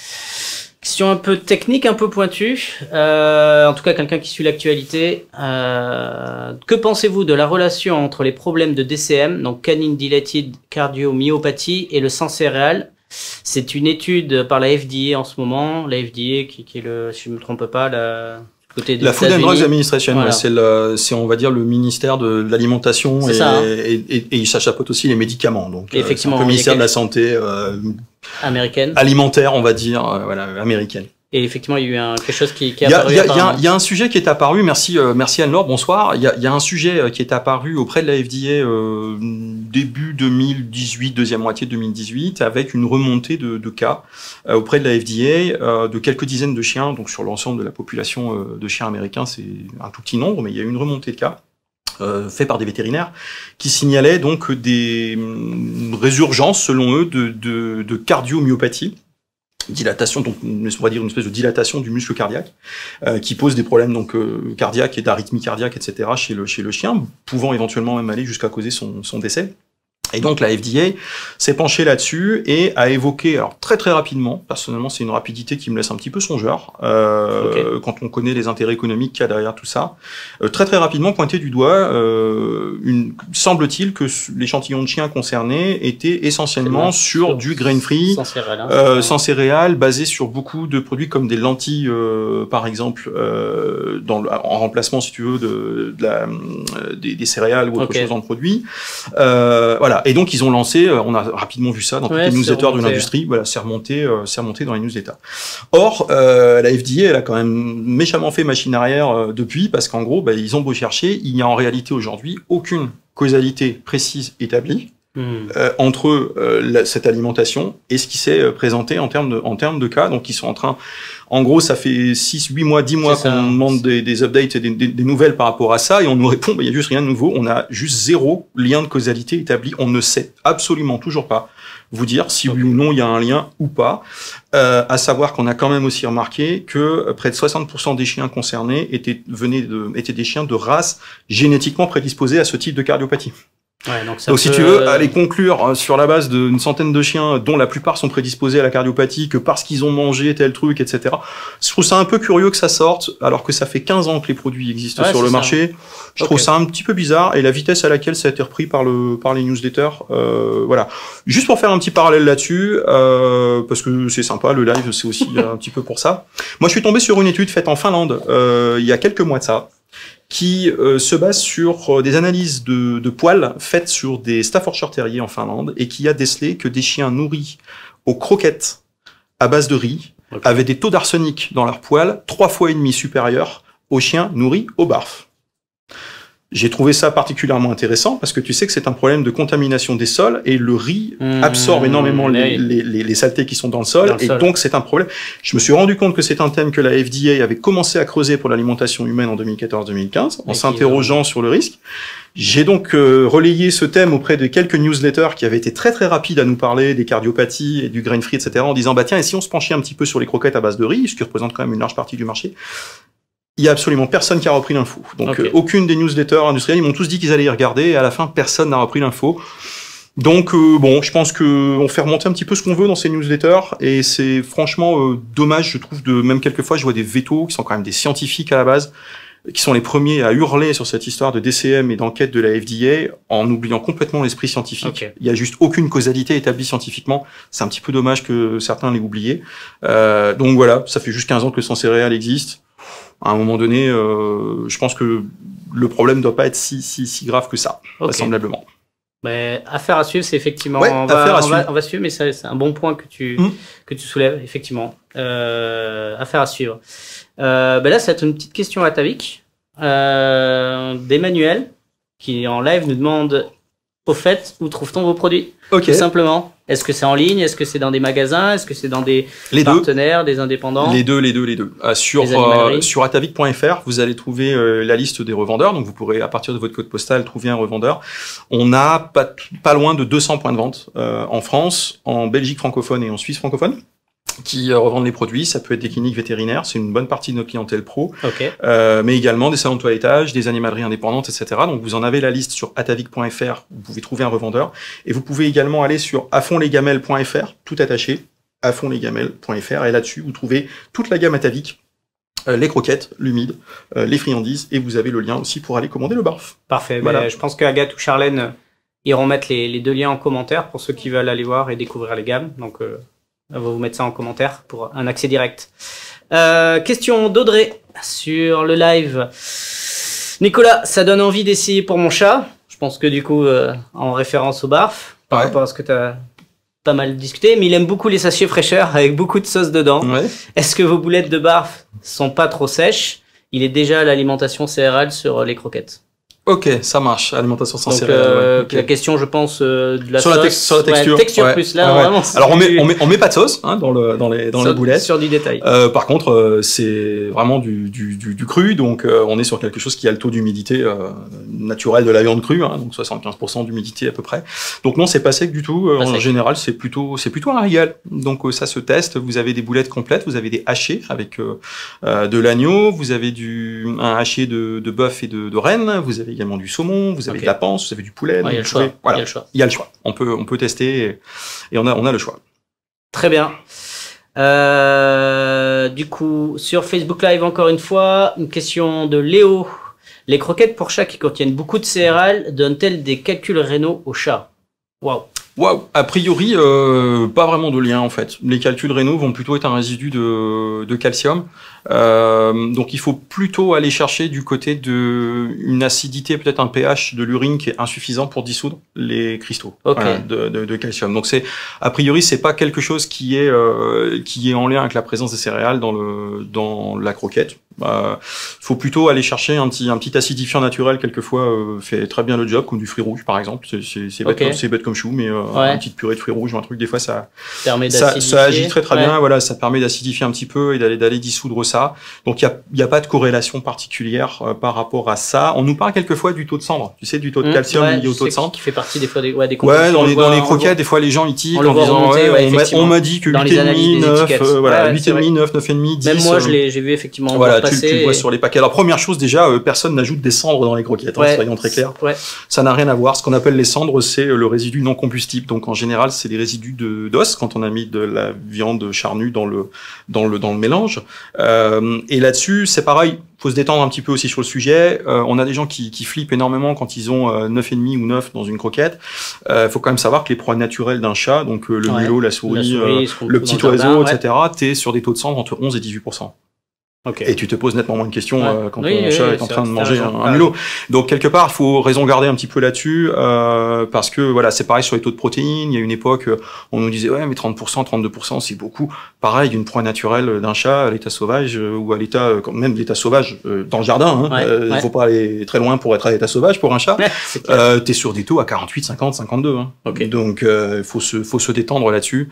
Speaker 1: Question un peu technique, un peu pointue. Euh, en tout cas, quelqu'un qui suit l'actualité. Euh, que pensez-vous de la relation entre les problèmes de D C M, donc Canine Dilated Cardiomyopathie, et le sang céréal? C'est une étude par la F D A en ce moment. La F D A qui, qui est le, si je me trompe pas, la... Côté
Speaker 2: la Food and Drugs Administration, voilà. c'est le, c'est on va dire le ministère de, de l'alimentation et,
Speaker 1: ça, hein.
Speaker 2: et, et, et il chapeaute aussi les médicaments. Donc,
Speaker 1: effectivement,
Speaker 2: euh, le ministère de la santé euh,
Speaker 1: américaine,
Speaker 2: alimentaire, on va dire, euh, voilà, américaine.
Speaker 1: Et effectivement, il y a eu un, quelque chose qui, qui est
Speaker 2: il y a,
Speaker 1: apparu.
Speaker 2: Il y, a, il, y a, il y a un sujet qui est apparu. Merci, euh, merci Anne-Laure. Bonsoir. Il y a, il y a un sujet qui est apparu auprès de la F D A euh, début deux mille dix-huit, deuxième moitié deux mille dix-huit, avec une remontée de, de cas euh, auprès de la F D A euh, de quelques dizaines de chiens. Donc sur l'ensemble de la population euh, de chiens américains, c'est un tout petit nombre, mais il y a eu une remontée de cas. Euh, fait par des vétérinaires qui signalaient donc des euh, résurgences selon eux de, de, de cardiomyopathie. dilatation, donc on va dire une espèce de dilatation du muscle cardiaque, euh, qui pose des problèmes donc euh, cardiaques et d'arythmie cardiaque, et cetera chez le chez le chien, pouvant éventuellement même aller jusqu'à causer son son décès. Et donc la F D A s'est penchée là-dessus et a évoqué, alors très très rapidement, personnellement c'est une rapidité qui me laisse un petit peu songeur, euh, okay. quand on connaît les intérêts économiques qu'il y a derrière tout ça, euh, très très rapidement pointé du doigt, euh, une, semble-t-il que l'échantillon de chiens concernés était essentiellement sur, sur du grain-free,
Speaker 1: sans céréales, hein,
Speaker 2: euh, sans céréales, basé sur beaucoup de produits comme des lentilles, euh, par exemple, euh, dans le, en remplacement, si tu veux, de, de la, euh, des, des céréales ou autre okay. chose dans le produit. Euh, voilà. Et donc ils ont lancé, on a rapidement vu ça dans toutes ouais, les newsletters de l'industrie, voilà, c'est remonté, euh, c'est remonté dans les newsletters. Or, euh, la F D A, elle a quand même méchamment fait machine arrière euh, depuis, parce qu'en gros, bah, ils ont beau chercher, il n'y a en réalité aujourd'hui aucune causalité précise établie mmh. euh, entre euh, la, cette alimentation et ce qui s'est euh, présenté en termes de, en termes de cas. Donc ils sont en train, en gros, ça fait six, huit mois, dix mois qu'on demande des, des updates et des, des, des nouvelles par rapport à ça, et on nous répond, bah, il y a juste rien de nouveau, on a juste zéro lien de causalité établi, on ne sait absolument toujours pas vous dire si okay. oui ou non il y a un lien ou pas, euh, à savoir qu'on a quand même aussi remarqué que près de soixante pour cent des chiens concernés étaient, venaient de, étaient des chiens de race génétiquement prédisposés à ce type de cardiopathie.
Speaker 1: Ouais, donc ça
Speaker 2: donc
Speaker 1: peut...
Speaker 2: si tu veux aller conclure sur la base d'une centaine de chiens dont la plupart sont prédisposés à la cardiopathie que parce qu'ils ont mangé tel truc, et cetera. Je trouve ça un peu curieux que ça sorte alors que ça fait quinze ans que les produits existent ouais, sur le ça. marché. Je okay. trouve ça un petit peu bizarre et la vitesse à laquelle ça a été repris par le par les newsletters, euh, voilà. Juste pour faire un petit parallèle là-dessus, euh, parce que c'est sympa, le live c'est aussi un petit peu pour ça. Moi je suis tombé sur une étude faite en Finlande euh, il y a quelques mois de ça, qui euh, se base sur euh, des analyses de, de poils faites sur des Staffordshire Terriers en Finlande et qui a décelé que des chiens nourris aux croquettes à base de riz okay. avaient des taux d'arsenic dans leurs poils trois fois et demi supérieurs aux chiens nourris au barf. J'ai trouvé ça particulièrement intéressant parce que tu sais que c'est un problème de contamination des sols et le riz mmh, absorbe énormément les, les, les, les saletés qui sont dans le sol dans le et sol. Donc c'est un problème. Je me suis rendu compte que c'est un thème que la F D A avait commencé à creuser pour l'alimentation humaine en deux mille quatorze deux mille quinze en s'interrogeant sur le risque. J'ai donc euh, relayé ce thème auprès de quelques newsletters qui avaient été très très rapides à nous parler des cardiopathies et du grain free, et cetera en disant bah tiens et si on se penchait un petit peu sur les croquettes à base de riz, ce qui représente quand même une large partie du marché. Il y a absolument personne qui a repris l'info. Donc, okay. euh, aucune des newsletters industriels, ils m'ont tous dit qu'ils allaient y regarder, et à la fin, personne n'a repris l'info. Donc, euh, bon, je pense que on fait remonter un petit peu ce qu'on veut dans ces newsletters, et c'est franchement euh, dommage, je trouve, de même quelquefois, je vois des vétos, qui sont quand même des scientifiques à la base, qui sont les premiers à hurler sur cette histoire de D C M et d'enquête de la F D A, en oubliant complètement l'esprit scientifique. Okay. Il y a juste aucune causalité établie scientifiquement. C'est un petit peu dommage que certains l'aient oublié. Euh, donc voilà, ça fait juste quinze ans que le sang céréal existe. À un moment donné, euh, je pense que le problème ne doit pas être si, si, si grave que ça, okay. vraisemblablement.
Speaker 1: Mais affaire à suivre, c'est effectivement...
Speaker 2: Ouais,
Speaker 1: on, va,
Speaker 2: affaire à
Speaker 1: on,
Speaker 2: suivre.
Speaker 1: Va, on va suivre, mais c'est un bon point que tu, mmh. que tu soulèves, effectivement. Euh, affaire à suivre. Euh, ben là, c'est une petite question à Atavik, euh, d'Emmanuel, qui en live nous demande, au fait, où trouve-t-on vos produits? Okay. Tout simplement. Est-ce que c'est en ligne? Est-ce que c'est dans des magasins? Est-ce que c'est dans des les partenaires, deux. des indépendants? Les deux,
Speaker 2: les deux, les deux. Euh, sur euh, sur atavik point F R, vous allez trouver euh, la liste des revendeurs. Donc, vous pourrez, à partir de votre code postal, trouver un revendeur. On a pas, pas loin de deux cents points de vente euh, en France, en Belgique francophone et en Suisse francophone, qui euh, revendent les produits. Ça peut être des cliniques vétérinaires, c'est une bonne partie de notre clientèle pro,
Speaker 1: okay.
Speaker 2: euh, mais également des salons de toilettage, des animaleries indépendantes, et cetera. Donc vous en avez la liste sur atavik point F R, vous pouvez trouver un revendeur, et vous pouvez également aller sur afondlesgamelles point F R, tout attaché, afondlesgamelles point F R, et là-dessus vous trouvez toute la gamme Atavik, euh, les croquettes, l'humide, euh, les friandises, et vous avez le lien aussi pour aller commander le barf.
Speaker 1: Parfait, voilà. Mais je pense qu'Agathe ou Charlène iront mettre les, les deux liens en commentaire pour ceux qui veulent aller voir et découvrir les gammes, donc... Euh... On va vous mettre ça en commentaire pour un accès direct. Euh, question d'Audrey sur le live. Nicolas, ça donne envie d'essayer pour mon chat. Je pense que du coup, euh, en référence au barf, par ouais. rapport à ce que tu as pas mal discuté, mais il aime beaucoup les sachets fraîcheur avec beaucoup de sauce dedans. Ouais. Est-ce que vos boulettes de barf sont pas trop sèches? Il est déjà à l'alimentation céréale sur les croquettes.
Speaker 2: Ok, ça marche. Alimentation sans
Speaker 1: Donc,
Speaker 2: céréales.
Speaker 1: euh,
Speaker 2: ouais, okay.
Speaker 1: La question, je pense, euh, de la
Speaker 2: sur
Speaker 1: sauce.
Speaker 2: La tex sur la texture.
Speaker 1: Ouais, texture
Speaker 2: ouais.
Speaker 1: plus là,
Speaker 2: ouais, ouais.
Speaker 1: vraiment.
Speaker 2: Alors on met,
Speaker 1: du...
Speaker 2: on met, on met pas de sauce hein, dans le, dans les, dans
Speaker 1: sur,
Speaker 2: les boulettes.
Speaker 1: Sur du détail.
Speaker 2: Euh, par contre, euh, c'est vraiment du, du, du, du cru, donc euh, on est sur quelque chose qui a le taux d'humidité euh, naturel de la viande crue, hein, donc soixante-quinze pour cent d'humidité à peu près. Donc non, c'est pas sec du tout. Euh, en sec. général, c'est plutôt, c'est plutôt un régal. Donc euh, ça se teste. Vous avez des boulettes complètes, vous avez des hachés avec euh, euh, de l'agneau, vous avez du un haché de, de bœuf et de, de renne, vous avez également du saumon, vous avez okay. de la panse, vous avez du poulet.
Speaker 1: Ouais, il y a le choix.
Speaker 2: Pouvez, voilà.
Speaker 1: Il y a le choix.
Speaker 2: Il y a le choix. On peut, on peut tester et, et on a, on a le choix.
Speaker 1: Très bien. Euh, du coup, sur Facebook Live, encore une fois, une question de Léo. Les croquettes pour chats qui contiennent beaucoup de céréales donnent-elles des calculs rénaux aux chats? Waouh.
Speaker 2: Waouh. A priori, euh, pas vraiment de lien en fait. Les calculs rénaux vont plutôt être un résidu de, de calcium. Euh, donc il faut plutôt aller chercher du côté de une acidité, peut-être un pH de l'urine qui est insuffisant pour dissoudre les cristaux
Speaker 1: okay.
Speaker 2: voilà, de, de, de calcium. Donc c'est a priori c'est pas quelque chose qui est euh, qui est en lien avec la présence des céréales dans le dans la croquette. Il euh, faut plutôt aller chercher un petit un petit acidifiant naturel. Quelquefois euh, fait très bien le job, comme du fruit rouge par exemple. C'est c'est c'est bête, okay. bête comme chou, mais euh,
Speaker 1: ouais.
Speaker 2: une petite purée de fruits rouges ou un truc des fois ça
Speaker 1: permet
Speaker 2: ça, ça agit très très
Speaker 1: ouais.
Speaker 2: bien. Voilà, ça permet d'acidifier un petit peu et d'aller d'aller dissoudre ça. Donc il y a il y a pas de corrélation particulière euh, par rapport à ça. On nous parle quelquefois du taux de cendre. Tu sais, du taux de calcium
Speaker 1: mmh, ouais,
Speaker 2: lié au taux de cendre
Speaker 1: qui fait partie des fois des ouais des
Speaker 2: ouais dans les dans les croquettes des fois les gens ils tiquent en disant
Speaker 1: remonter,
Speaker 2: ouais,
Speaker 1: ouais,
Speaker 2: on m'a dit que huit virgule cinq neuf euh, voilà huit virgule cinq neuf neuf virgule cinq dix.
Speaker 1: Même moi je l'ai j'ai vu effectivement
Speaker 2: voilà tu,
Speaker 1: passer
Speaker 2: tu le vois sur les paquets. Alors première chose déjà euh, personne n'ajoute des cendres dans les croquettes
Speaker 1: ouais,
Speaker 2: hein, soyons très clairs.
Speaker 1: Ouais.
Speaker 2: Ça n'a rien à voir. Ce qu'on appelle les cendres c'est le résidu non combustible. Donc en général c'est des résidus de d'os quand on a mis de la viande charnue dans le dans le dans le mélange. Euh, et là-dessus c'est pareil. Faut se détendre un petit peu aussi sur le sujet. Euh, on a des gens qui, qui flippent énormément quand ils ont euh, neuf virgule cinq ou neuf dans une croquette. Euh, faut quand même savoir que les proies naturelles d'un chat, donc euh, le
Speaker 1: ouais.
Speaker 2: mulot, la souris, la souris euh, le petit oiseau, jardin, et cetera, ouais. T'es sur des taux de cendre entre onze et dix-huit pour cent. Okay. Et tu te poses nettement moins de questions ouais. euh, quand oui, ton oui, chat oui, est en train de manger un, un mulot. Donc quelque part, il faut raison garder un petit peu là-dessus euh, parce que voilà, c'est pareil sur les taux de protéines. Il y a une époque, on nous disait ouais, mais trente pour cent, trente-deux pour cent, c'est beaucoup. Pareil, une proie naturelle d'un chat à l'état sauvage euh, ou à l'état, euh, même l'état sauvage euh, dans le jardin. Il hein, ouais, euh, ouais. faut pas aller très loin pour être à l'état sauvage pour un chat. Ouais, euh, T'es sur des taux à quarante-huit, cinquante, cinquante-deux. Hein. Okay. Donc il euh, faut se, faut se détendre là-dessus,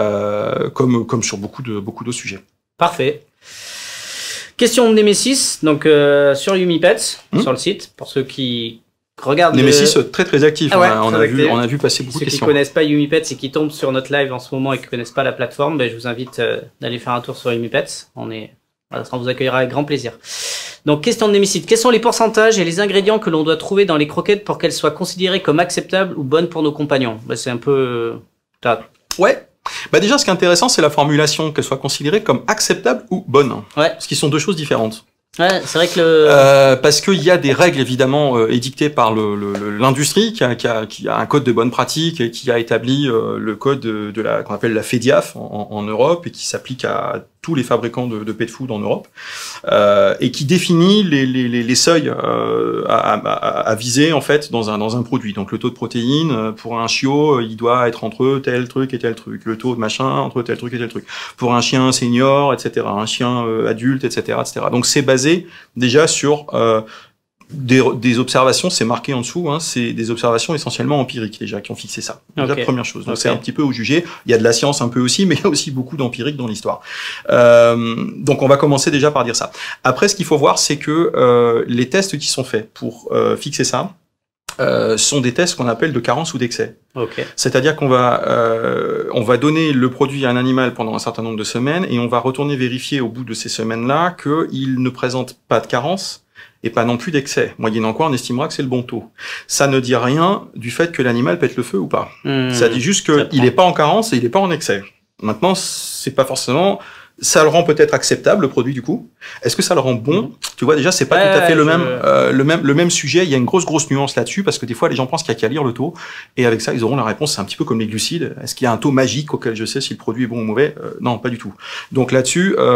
Speaker 2: euh, comme, comme sur beaucoup de, beaucoup d'autres sujets.
Speaker 1: Parfait. Question de Nemesis, donc euh, sur YumiPets, mmh. sur le site, pour ceux qui regardent.
Speaker 2: Nemesis le... très très actif. Ah ouais, on, a, on, a vu, on a vu passer beaucoup
Speaker 1: ceux
Speaker 2: de questions.
Speaker 1: Ceux qui connaissent pas YumiPets et qui tombent sur notre live en ce moment et qui connaissent pas la plateforme, ben, je vous invite euh, d'aller faire un tour sur YumiPets. On est, voilà, on vous accueillera avec grand plaisir. Donc question de Nemesis, quels sont les pourcentages et les ingrédients que l'on doit trouver dans les croquettes pour qu'elles soient considérées comme acceptables ou bonnes pour nos compagnons? Ben, c'est un peu. Euh,
Speaker 2: ouais. Bah déjà, ce qui est intéressant, c'est la formulation, qu'elle soit considérée comme acceptable ou bonne.
Speaker 1: Ouais.
Speaker 2: Ce qui sont deux choses différentes.
Speaker 1: Ouais, c'est vrai que le...
Speaker 2: Euh, parce qu'il y a des règles, évidemment, euh, édictées par le, le, l'industrie, qui a, qui, a, qui a un code de bonne pratique, et qui a établi euh, le code de, de la qu'on appelle la FEDIAF en, en Europe, et qui s'applique à tous les fabricants de, de pet food en Europe, euh, et qui définit les, les, les, les seuils euh, à, à, à viser, en fait, dans un, dans un produit. Donc, le taux de protéines, pour un chiot, il doit être entre tel truc et tel truc. Le taux de machin, entre tel truc et tel truc. Pour un chien senior, et cetera. Un chien euh, adulte, et cetera, et cetera. Donc, c'est basé déjà sur euh, des, des observations, c'est marqué en dessous, hein, c'est des observations essentiellement empiriques déjà qui ont fixé ça. Déjà okay. première chose. Donc okay. c'est un petit peu au jugé. Il y a de la science un peu aussi, mais il y a aussi beaucoup d'empirique dans l'histoire. Euh, donc on va commencer déjà par dire ça. Après, ce qu'il faut voir, c'est que euh, les tests qui sont faits pour euh, fixer ça, Euh, sont des tests qu'on appelle de carence ou d'excès.
Speaker 1: Okay.
Speaker 2: C'est-à-dire qu'on va euh, on va donner le produit à un animal pendant un certain nombre de semaines et on va retourner vérifier au bout de ces semaines-là qu'il ne présente pas de carence et pas non plus d'excès. Moyennant quoi, on estimera que c'est le bon taux. Ça ne dit rien du fait que l'animal pète le feu ou pas. Mmh, ça dit juste qu'il n'est pas en carence et il n'est pas en excès. Maintenant, c'est pas forcément... Ça le rend peut-être acceptable, le produit, du coup. Est-ce que ça le rend bon? Mmh. Tu vois, déjà, c'est pas ouais, tout à fait le, je... même, euh, le même le même sujet. Il y a une grosse, grosse nuance là-dessus, parce que des fois, les gens pensent qu'il y a qu'à lire le taux, et avec ça, ils auront la réponse. C'est un petit peu comme les glucides. Est-ce qu'il y a un taux magique auquel je sais si le produit est bon ou mauvais? euh, Non, pas du tout. Donc là-dessus, euh,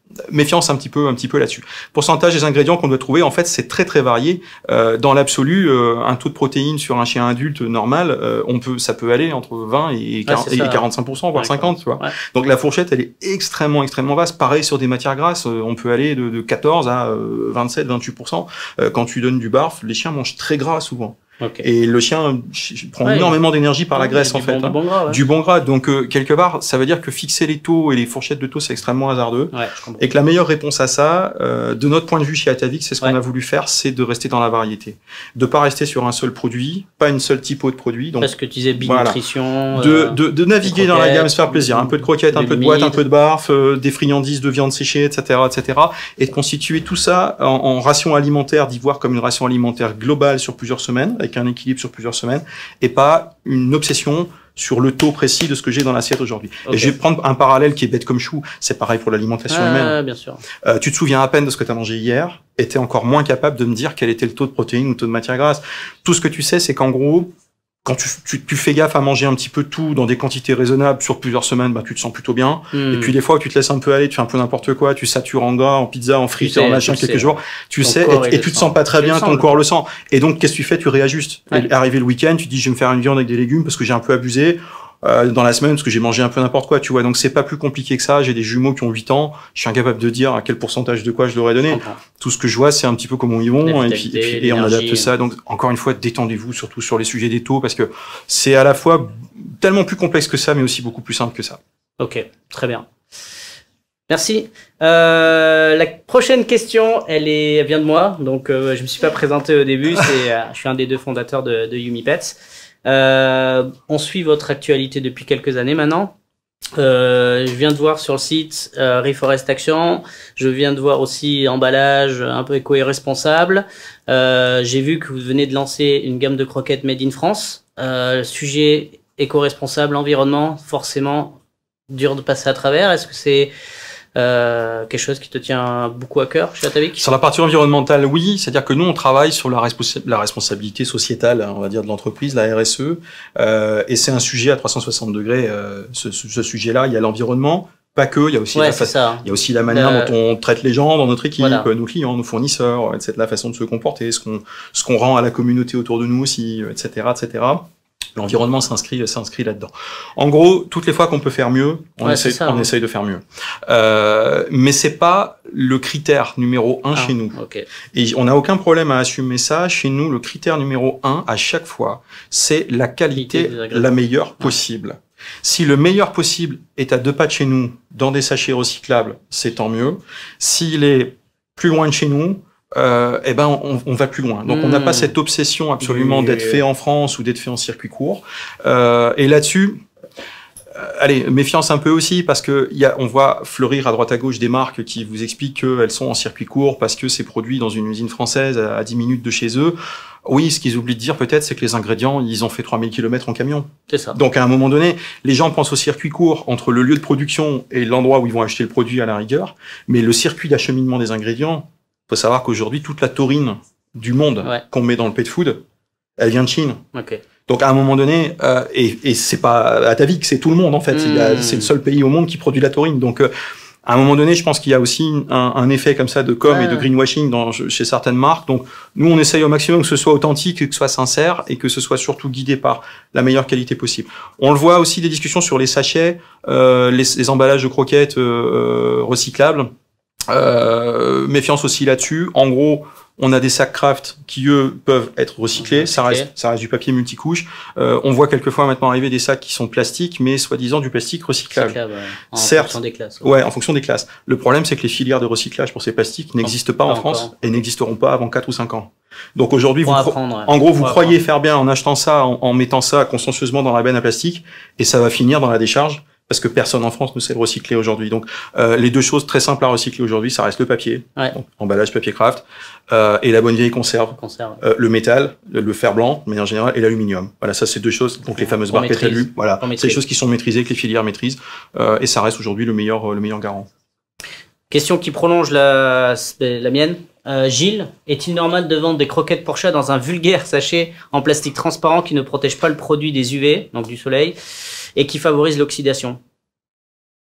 Speaker 2: méfiance un petit peu, un petit peu là-dessus. Pourcentage des ingrédients qu'on doit trouver, en fait, c'est très très varié. Euh, dans l'absolu, euh, un taux de protéines sur un chien adulte normal, euh, on peut, ça peut aller entre vingt et, quarante, ouais, et quarante-cinq pour cent, voire ouais, cinquante, tu vois. Ouais. Donc la fourchette, elle est extrêmement, extrêmement vaste. Pareil sur des matières grasses, euh, on peut aller de, de quatorze à euh, vingt-sept, vingt-huit pour cent. Euh, quand tu donnes du barf, les chiens mangent très gras souvent. Okay. Et le chien prend ouais, énormément d'énergie par ouais, la graisse en fait, bon, hein. du, bon gras, ouais. du bon gras. Donc euh, quelque part, ça veut dire que fixer les taux et les fourchettes de taux, c'est extrêmement hasardeux. Ouais, et que la meilleure réponse à ça, euh, de notre point de vue chez Atavix, c'est ce ouais. qu'on a voulu faire, c'est de rester dans la variété, de pas rester sur un seul produit, pas une seule typo de produit. Donc
Speaker 1: parce que tu disais bionutrition,
Speaker 2: voilà. de, de de naviguer dans la gamme, se faire plaisir, un peu de croquettes, un peu de boîte, un peu de barf, euh, des friandises de viande séchée, et cetera, et cetera. Et de constituer tout ça en, en ration alimentaire, d'y voir comme une ration alimentaire globale sur plusieurs semaines, avec un équilibre sur plusieurs semaines, et pas une obsession sur le taux précis de ce que j'ai dans l'assiette aujourd'hui. Okay. Et je vais prendre un parallèle qui est bête comme chou, c'est pareil pour l'alimentation
Speaker 1: ah,
Speaker 2: humaine.
Speaker 1: Bien sûr.
Speaker 2: Euh, tu te souviens à peine de ce que tu as mangé hier, et tu es encore moins capable de me dire quel était le taux de protéines ou le taux de matière grasse. Tout ce que tu sais, c'est qu'en gros, quand tu, tu, tu fais gaffe à manger un petit peu tout dans des quantités raisonnables sur plusieurs semaines, bah tu te sens plutôt bien. Mmh. Et puis des fois où tu te laisses un peu aller, tu fais un peu n'importe quoi, tu satures en gras, en pizza, en frites, en machin quelques sais. jours, tu sais, et, et tu te sens pas très bien, ton corps le sent. Et donc qu'est-ce que tu fais? Tu réajustes. Ouais. Et arrivé le week-end, tu dis je vais me faire une viande avec des légumes parce que j'ai un peu abusé. Euh, dans la semaine parce que j'ai mangé un peu n'importe quoi, tu vois. Donc c'est pas plus compliqué que ça. J'ai des jumeaux qui ont huit ans. Je suis incapable de dire à quel pourcentage de quoi je leur ai donné. Okay. Tout ce que je vois, c'est un petit peu comment ils vont et puis, et puis et on adapte ça. Donc encore une fois, détendez-vous surtout sur les sujets des taux parce que c'est à la fois tellement plus complexe que ça, mais aussi beaucoup plus simple que ça.
Speaker 1: Ok, très bien. Merci. Euh, la prochaine question, elle est, elle vient de moi. Donc euh, je me suis pas présenté au début. C'est, euh, je suis un des deux fondateurs de, de Yumi Pets. Euh, on suit votre actualité depuis quelques années maintenant. Euh, je viens de voir sur le site euh, Reforest Action. Je viens de voir aussi emballage un peu éco et responsable. Euh, j'ai vu que vous venez de lancer une gamme de croquettes made in France. Euh, sujet éco-responsable, environnement, forcément dur de passer à travers. Est-ce que c'est Euh, quelque chose qui te tient beaucoup à cœur chez Atavix?
Speaker 2: Sur la partie environnementale, oui. C'est-à-dire que nous, on travaille sur la, responsa- la responsabilité sociétale, on va dire, de l'entreprise, la R S E. Euh, et c'est un sujet à trois cent soixante degrés. Euh, ce, ce, ce sujet-là, il y a l'environnement. Pas que, il y a aussi,
Speaker 1: ouais,
Speaker 2: la, fa-
Speaker 1: ça.
Speaker 2: il y a aussi la manière euh... dont on traite les gens dans notre équipe, voilà. nos clients, nos fournisseurs, et cetera. La façon de se comporter, ce qu'on, ce qu'on rend à la communauté autour de nous aussi, et cetera, et cetera. L'environnement s'inscrit, s'inscrit là-dedans. En gros, toutes les fois qu'on peut faire mieux, on, ouais, essaie, ça, on hein. essaye de faire mieux. Euh, mais c'est pas le critère numéro un ah, chez nous.
Speaker 1: Okay.
Speaker 2: Et on n'a aucun problème à assumer ça. Chez nous, le critère numéro un, à chaque fois, c'est la qualité, qualité la meilleure ah. possible. Si le meilleur possible est à deux pas de chez nous, dans des sachets recyclables, c'est tant mieux. S'il est plus loin de chez nous, Euh, eh ben on, on va plus loin. Donc mmh. on n'a pas cette obsession absolument mmh. d'être fait en France ou d'être fait en circuit court. Euh, et là-dessus, euh, allez, méfiance un peu aussi parce que il y a, on voit fleurir à droite à gauche des marques qui vous expliquent qu'elles sont en circuit court parce que c'est produit dans une usine française à, à dix minutes de chez eux. Oui, ce qu'ils oublient de dire peut-être, c'est que les ingrédients, ils ont fait trois mille kilomètres en camion.
Speaker 1: C'est ça.
Speaker 2: Donc à un moment donné, les gens pensent au circuit court entre le lieu de production et l'endroit où ils vont acheter le produit à la rigueur, mais le circuit d'acheminement des ingrédients. Faut savoir qu'aujourd'hui, toute la taurine du monde ouais. qu'on met dans le pet food, elle vient de Chine.
Speaker 1: Okay.
Speaker 2: Donc, à un moment donné, euh, et, et c'est pas Atavix, c'est tout le monde, en fait. Mmh. Il y a, c'est le seul pays au monde qui produit la taurine. Donc, euh, à un moment donné, je pense qu'il y a aussi un, un effet comme ça de com ouais. et de greenwashing dans, chez certaines marques. Donc, nous, on essaye au maximum que ce soit authentique, que ce soit sincère et que ce soit surtout guidé par la meilleure qualité possible. On le voit aussi des discussions sur les sachets, euh, les, les emballages de croquettes euh, recyclables. Euh, méfiance aussi là-dessus. En gros, on a des sacs Kraft qui eux peuvent être recyclés. Ça reste, ça reste du papier multicouche. Euh, on voit quelquefois maintenant arriver des sacs qui sont plastiques, mais soi-disant du plastique recyclable.
Speaker 1: recyclable ouais. En
Speaker 2: Certes,
Speaker 1: fonction des classes. Ouais.
Speaker 2: ouais, en fonction des classes. Le problème, c'est que les filières de recyclage pour ces plastiques n'existent pas, pas en France encore. Et n'existeront pas avant quatre ou cinq ans. Donc aujourd'hui, vous,
Speaker 1: apprendre, ouais.
Speaker 2: en gros, vous
Speaker 1: Pour
Speaker 2: croyez
Speaker 1: apprendre.
Speaker 2: faire bien en achetant ça, en, en mettant ça consciencieusement dans la benne à plastique, et ça va finir dans la décharge. Parce que personne en France ne sait le recycler aujourd'hui. Donc, euh, les deux choses très simples à recycler aujourd'hui, ça reste le papier,
Speaker 1: ouais.
Speaker 2: donc, emballage papier Kraft, euh, et la bonne vieille conserve,
Speaker 1: conserve.
Speaker 2: Euh, le métal, le, le fer blanc de manière générale, et l'aluminium. Voilà, ça c'est deux choses. Donc les fameuses barres pétalues, voilà, c'est des choses qui sont maîtrisées, que les filières maîtrisent, euh, et ça reste aujourd'hui le meilleur, le meilleur garant.
Speaker 1: Question qui prolonge la, la mienne. Euh, Gilles, est-il normal de vendre des croquettes pour chat dans un vulgaire sachet en plastique transparent qui ne protège pas le produit des U V, donc du soleil, et qui favorise l'oxydation?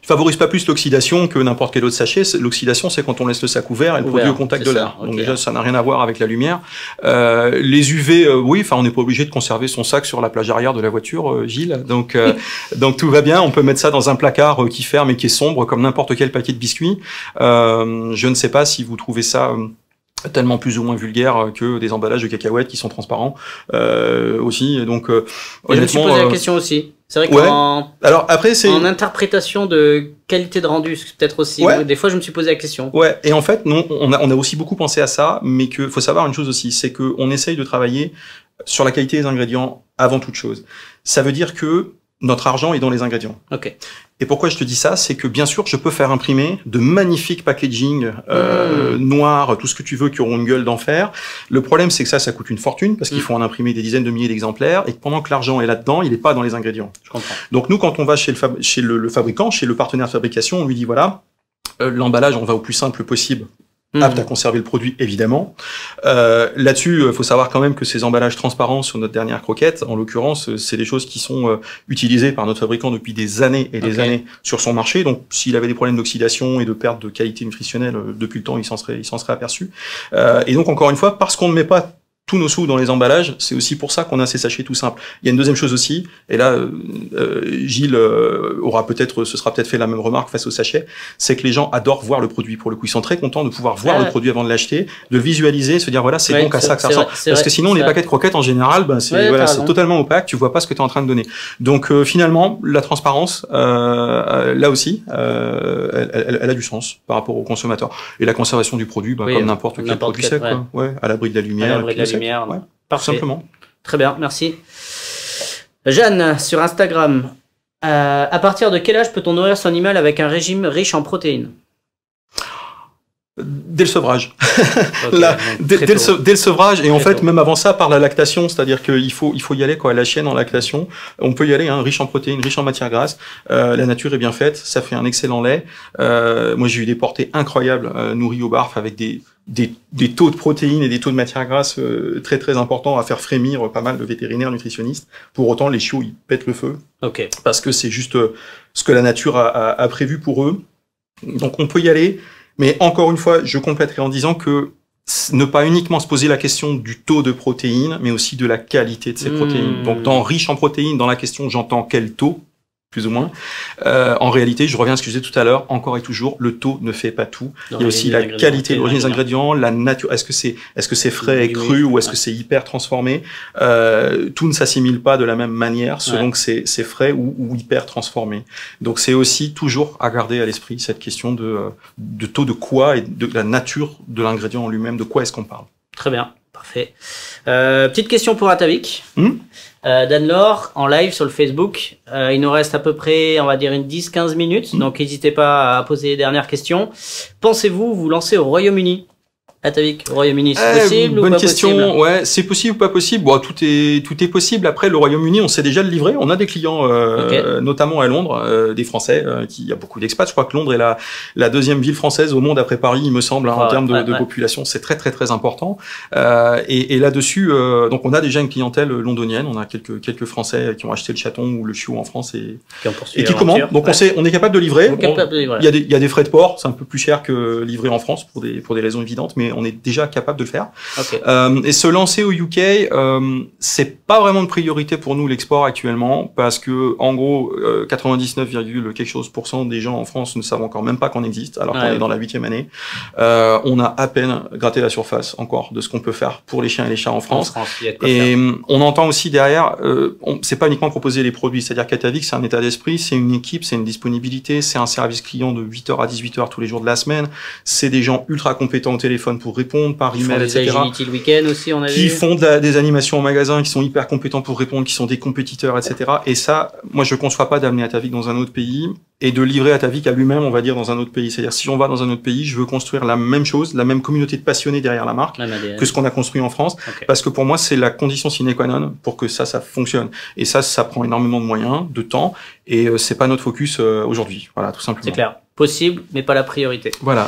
Speaker 2: il favorise pas plus l'oxydation que n'importe quel autre sachet. L'oxydation, c'est quand on laisse le sac ouvert et le
Speaker 1: Ouvert,
Speaker 2: produit au contact de l'air.
Speaker 1: Okay.
Speaker 2: Donc déjà, ça n'a rien à voir avec la lumière. Euh, les U V, euh, oui, enfin, on n'est pas obligé de conserver son sac sur la plage arrière de la voiture, euh, Gilles. Donc, euh, donc tout va bien. On peut mettre ça dans un placard euh, qui ferme et qui est sombre, comme n'importe quel paquet de biscuits. Euh, je ne sais pas si vous trouvez ça euh, tellement plus ou moins vulgaire que des emballages de cacahuètes qui sont transparents euh, aussi. Et donc, euh,
Speaker 1: et je me suis posé
Speaker 2: euh,
Speaker 1: la question aussi. C'est vrai
Speaker 2: ouais.
Speaker 1: qu'en
Speaker 2: Alors après, c'est
Speaker 1: en interprétation de qualité de rendu, peut-être aussi.
Speaker 2: Ouais.
Speaker 1: Des fois, je me suis posé la question.
Speaker 2: Ouais. Et en fait, non, on a on a aussi beaucoup pensé à ça, mais que faut savoir une chose aussi, c'est que on essaye de travailler sur la qualité des ingrédients avant toute chose. Ça veut dire que notre argent est dans les ingrédients.
Speaker 1: Ok.
Speaker 2: Et pourquoi je te dis ça, c'est que bien sûr, je peux faire imprimer de magnifiques packaging euh, mmh. noirs, tout ce que tu veux, qui auront une gueule d'enfer. Le problème, c'est que ça, ça coûte une fortune parce qu'il mmh. faut en imprimer des dizaines de milliers d'exemplaires et que pendant que l'argent est là-dedans, il n'est pas dans les ingrédients.
Speaker 1: Je comprends.
Speaker 2: Donc nous, quand on va chez le, fab chez le, le fabricant, chez le partenaire de fabrication, on lui dit voilà, euh, l'emballage, on va au plus simple possible. Apte à conserver le produit, évidemment. Euh, Là-dessus, il faut savoir quand même que ces emballages transparents sur notre dernière croquette, en l'occurrence, c'est des choses qui sont euh, utilisées par notre fabricant depuis des années et des okay. années sur son marché. Donc, s'il avait des problèmes d'oxydation et de perte de qualité nutritionnelle euh, depuis le temps, il s'en serait, il s'en serait aperçu. Euh, et donc, encore une fois, parce qu'on ne met pas tous nos sous dans les emballages, c'est aussi pour ça qu'on a ces sachets tout simples. Il y a une deuxième chose aussi, et là, euh, Gilles euh, aura peut-être, ce sera peut-être fait la même remarque face aux sachets, c'est que les gens adorent voir le produit. Pour le coup, ils sont très contents de pouvoir voir ah, le produit avant de l'acheter, de le visualiser, se dire voilà, c'est ouais, donc à ça que ça ressemble. Parce vrai, que sinon, les vrai. paquets de croquettes en général, ben c'est ouais, voilà, c'est totalement opaque. Tu vois pas ce que tu es en train de donner. Donc euh, finalement, la transparence, euh, là aussi, euh, elle, elle, elle a du sens par rapport aux consommateurs. Et la conservation du produit, ben, oui, comme n'importe quel produit sec, quoi. Ouais, à l'abri de la lumière.
Speaker 1: Lumière,
Speaker 2: ouais,
Speaker 1: parfait.
Speaker 2: Simplement.
Speaker 1: Très bien, merci. Jeanne, sur Instagram, euh, à partir de quel âge peut-on nourrir son animal avec un régime riche en protéines?
Speaker 2: Dès le sevrage.
Speaker 1: Okay,
Speaker 2: Là, dès, dès, le, dès le sevrage, et très en fait, tôt. Même avant ça, par la lactation, c'est-à-dire qu'il faut, il faut y aller, quoi. La chienne en lactation, on peut y aller, hein, riche en protéines, riche en matières grasses. Euh, la nature est bien faite, ça fait un excellent lait. Euh, moi, j'ai eu des portées incroyables, euh, nourries au barf avec des, des, des taux de protéines et des taux de matières grasses euh, très très importants à faire frémir pas mal de vétérinaires nutritionnistes. Pour autant, les chiots, ils pètent le feu.
Speaker 1: Okay.
Speaker 2: Parce que c'est juste euh, ce que la nature a, a, a prévu pour eux. Donc, on peut y aller. Mais encore une fois, je compléterai en disant que ne pas uniquement se poser la question du taux de protéines, mais aussi de la qualité de ces mmh. protéines. Donc, dans riche en protéines, dans la question, j'entends quel taux, plus ou moins. Euh, en réalité, je reviens à ce que je disais tout à l'heure, encore et toujours, le taux ne fait pas tout. Il y a aussi la qualité, l'origine des ingrédients, la nature. Est-ce que c'est, est-ce que c'est frais et cru ou est-ce que c'est hyper transformé? Euh, tout ne s'assimile pas de la même manière selon ouais. que c'est, c'est frais ou, ou hyper transformé. Donc, c'est aussi toujours à garder à l'esprit cette question de, de taux de quoi et de la nature de l'ingrédient en lui-même. De quoi est-ce qu'on parle?
Speaker 1: Très bien. Parfait. Euh, petite question pour Atavik.
Speaker 2: Hmm
Speaker 1: euh, Dan-Laure, en live sur le Facebook. Euh, il nous reste à peu près, on va dire, une dix quinze minutes. Hmm donc, n'hésitez pas à poser les dernières questions. Pensez-vous vous lancer au Royaume-Uni? Atavik, au Royaume-Uni, c'est
Speaker 2: eh,
Speaker 1: possible
Speaker 2: bonne
Speaker 1: ou pas
Speaker 2: question.
Speaker 1: possible?
Speaker 2: Ouais, c'est possible ou pas possible? Bon, tout est tout est possible. Après, le Royaume-Uni, on sait déjà le livrer. On a des clients, euh, okay. notamment à Londres, euh, des Français, euh, qui il y a beaucoup d'expats. Je crois que Londres est la la deuxième ville française au monde après Paris, il me semble, hein, ouais, en termes de, ouais, de ouais. population. C'est très très très important. Euh, et, et là-dessus, euh, donc on a déjà une clientèle londonienne. On a quelques quelques Français qui ont acheté le chaton ou le chiot en France et qui, et qui commandent. Donc ouais. on sait, on est capable de livrer. On,
Speaker 1: capable de livrer.
Speaker 2: Il y a des il y a des frais de port. C'est un peu plus cher que livrer en France pour des pour des raisons évidentes, mais on est déjà capable de le faire.
Speaker 1: Okay.
Speaker 2: Euh, et se lancer au U K, euh, c'est pas vraiment de priorité pour nous l'export actuellement parce que en gros euh, quatre-vingt-dix-neuf, quelque chose pour cent des gens en France ne savent encore même pas qu'on existe alors ouais, qu'on ouais. est dans la huitième année. Euh, on a à peine gratté la surface encore de ce qu'on peut faire pour les chiens et les chats en France.
Speaker 1: En France
Speaker 2: et faire. On entend aussi derrière, euh, on, c'est pas uniquement proposer les produits, c'est-à-dire qu'Atavik c'est un état d'esprit, c'est une équipe, c'est une disponibilité, c'est un service client de huit heures à dix-huit heures tous les jours de la semaine. C'est des gens ultra compétents au téléphone pour répondre par email, et cetera.
Speaker 1: Le week-end aussi, on a
Speaker 2: qui
Speaker 1: vu.
Speaker 2: font de la, des animations en magasin, qui sont hyper compétents pour répondre, qui sont des compétiteurs, et cetera. Et ça, moi, je ne conçois pas d'amener Atavik dans un autre pays et de livrer Atavik à lui-même, on va dire, dans un autre pays. C'est-à-dire, si on va dans un autre pays, je veux construire la même chose, la même communauté de passionnés derrière la marque que ce qu'on a construit en France. Okay. Parce que pour moi, c'est la condition sine qua non pour que ça, ça fonctionne. Et ça, ça prend énormément de moyens, de temps, et euh, c'est pas notre focus euh, aujourd'hui. Voilà, tout simplement.
Speaker 1: C'est clair. Possible, mais pas la priorité.
Speaker 2: Voilà.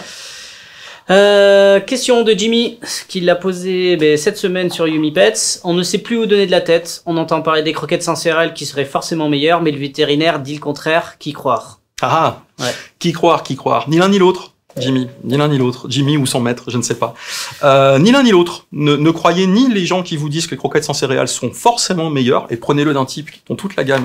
Speaker 1: Euh, question de Jimmy, qui l'a posé ben, cette semaine sur Yumi Pets. On ne sait plus où donner de la tête. On entend parler des croquettes sans céréales qui seraient forcément meilleures, mais le vétérinaire dit le contraire. Qui croire?
Speaker 2: Ah,
Speaker 1: Ouais.
Speaker 2: qui croire, qui croire, ni l'un ni l'autre. Jimmy, ni l'un ni l'autre, Jimmy ou son maître, je ne sais pas. Euh, ni l'un ni l'autre. Ne, ne croyez ni les gens qui vous disent que les croquettes sans céréales sont forcément meilleures, et prenez-le d'un type dont toute la gamme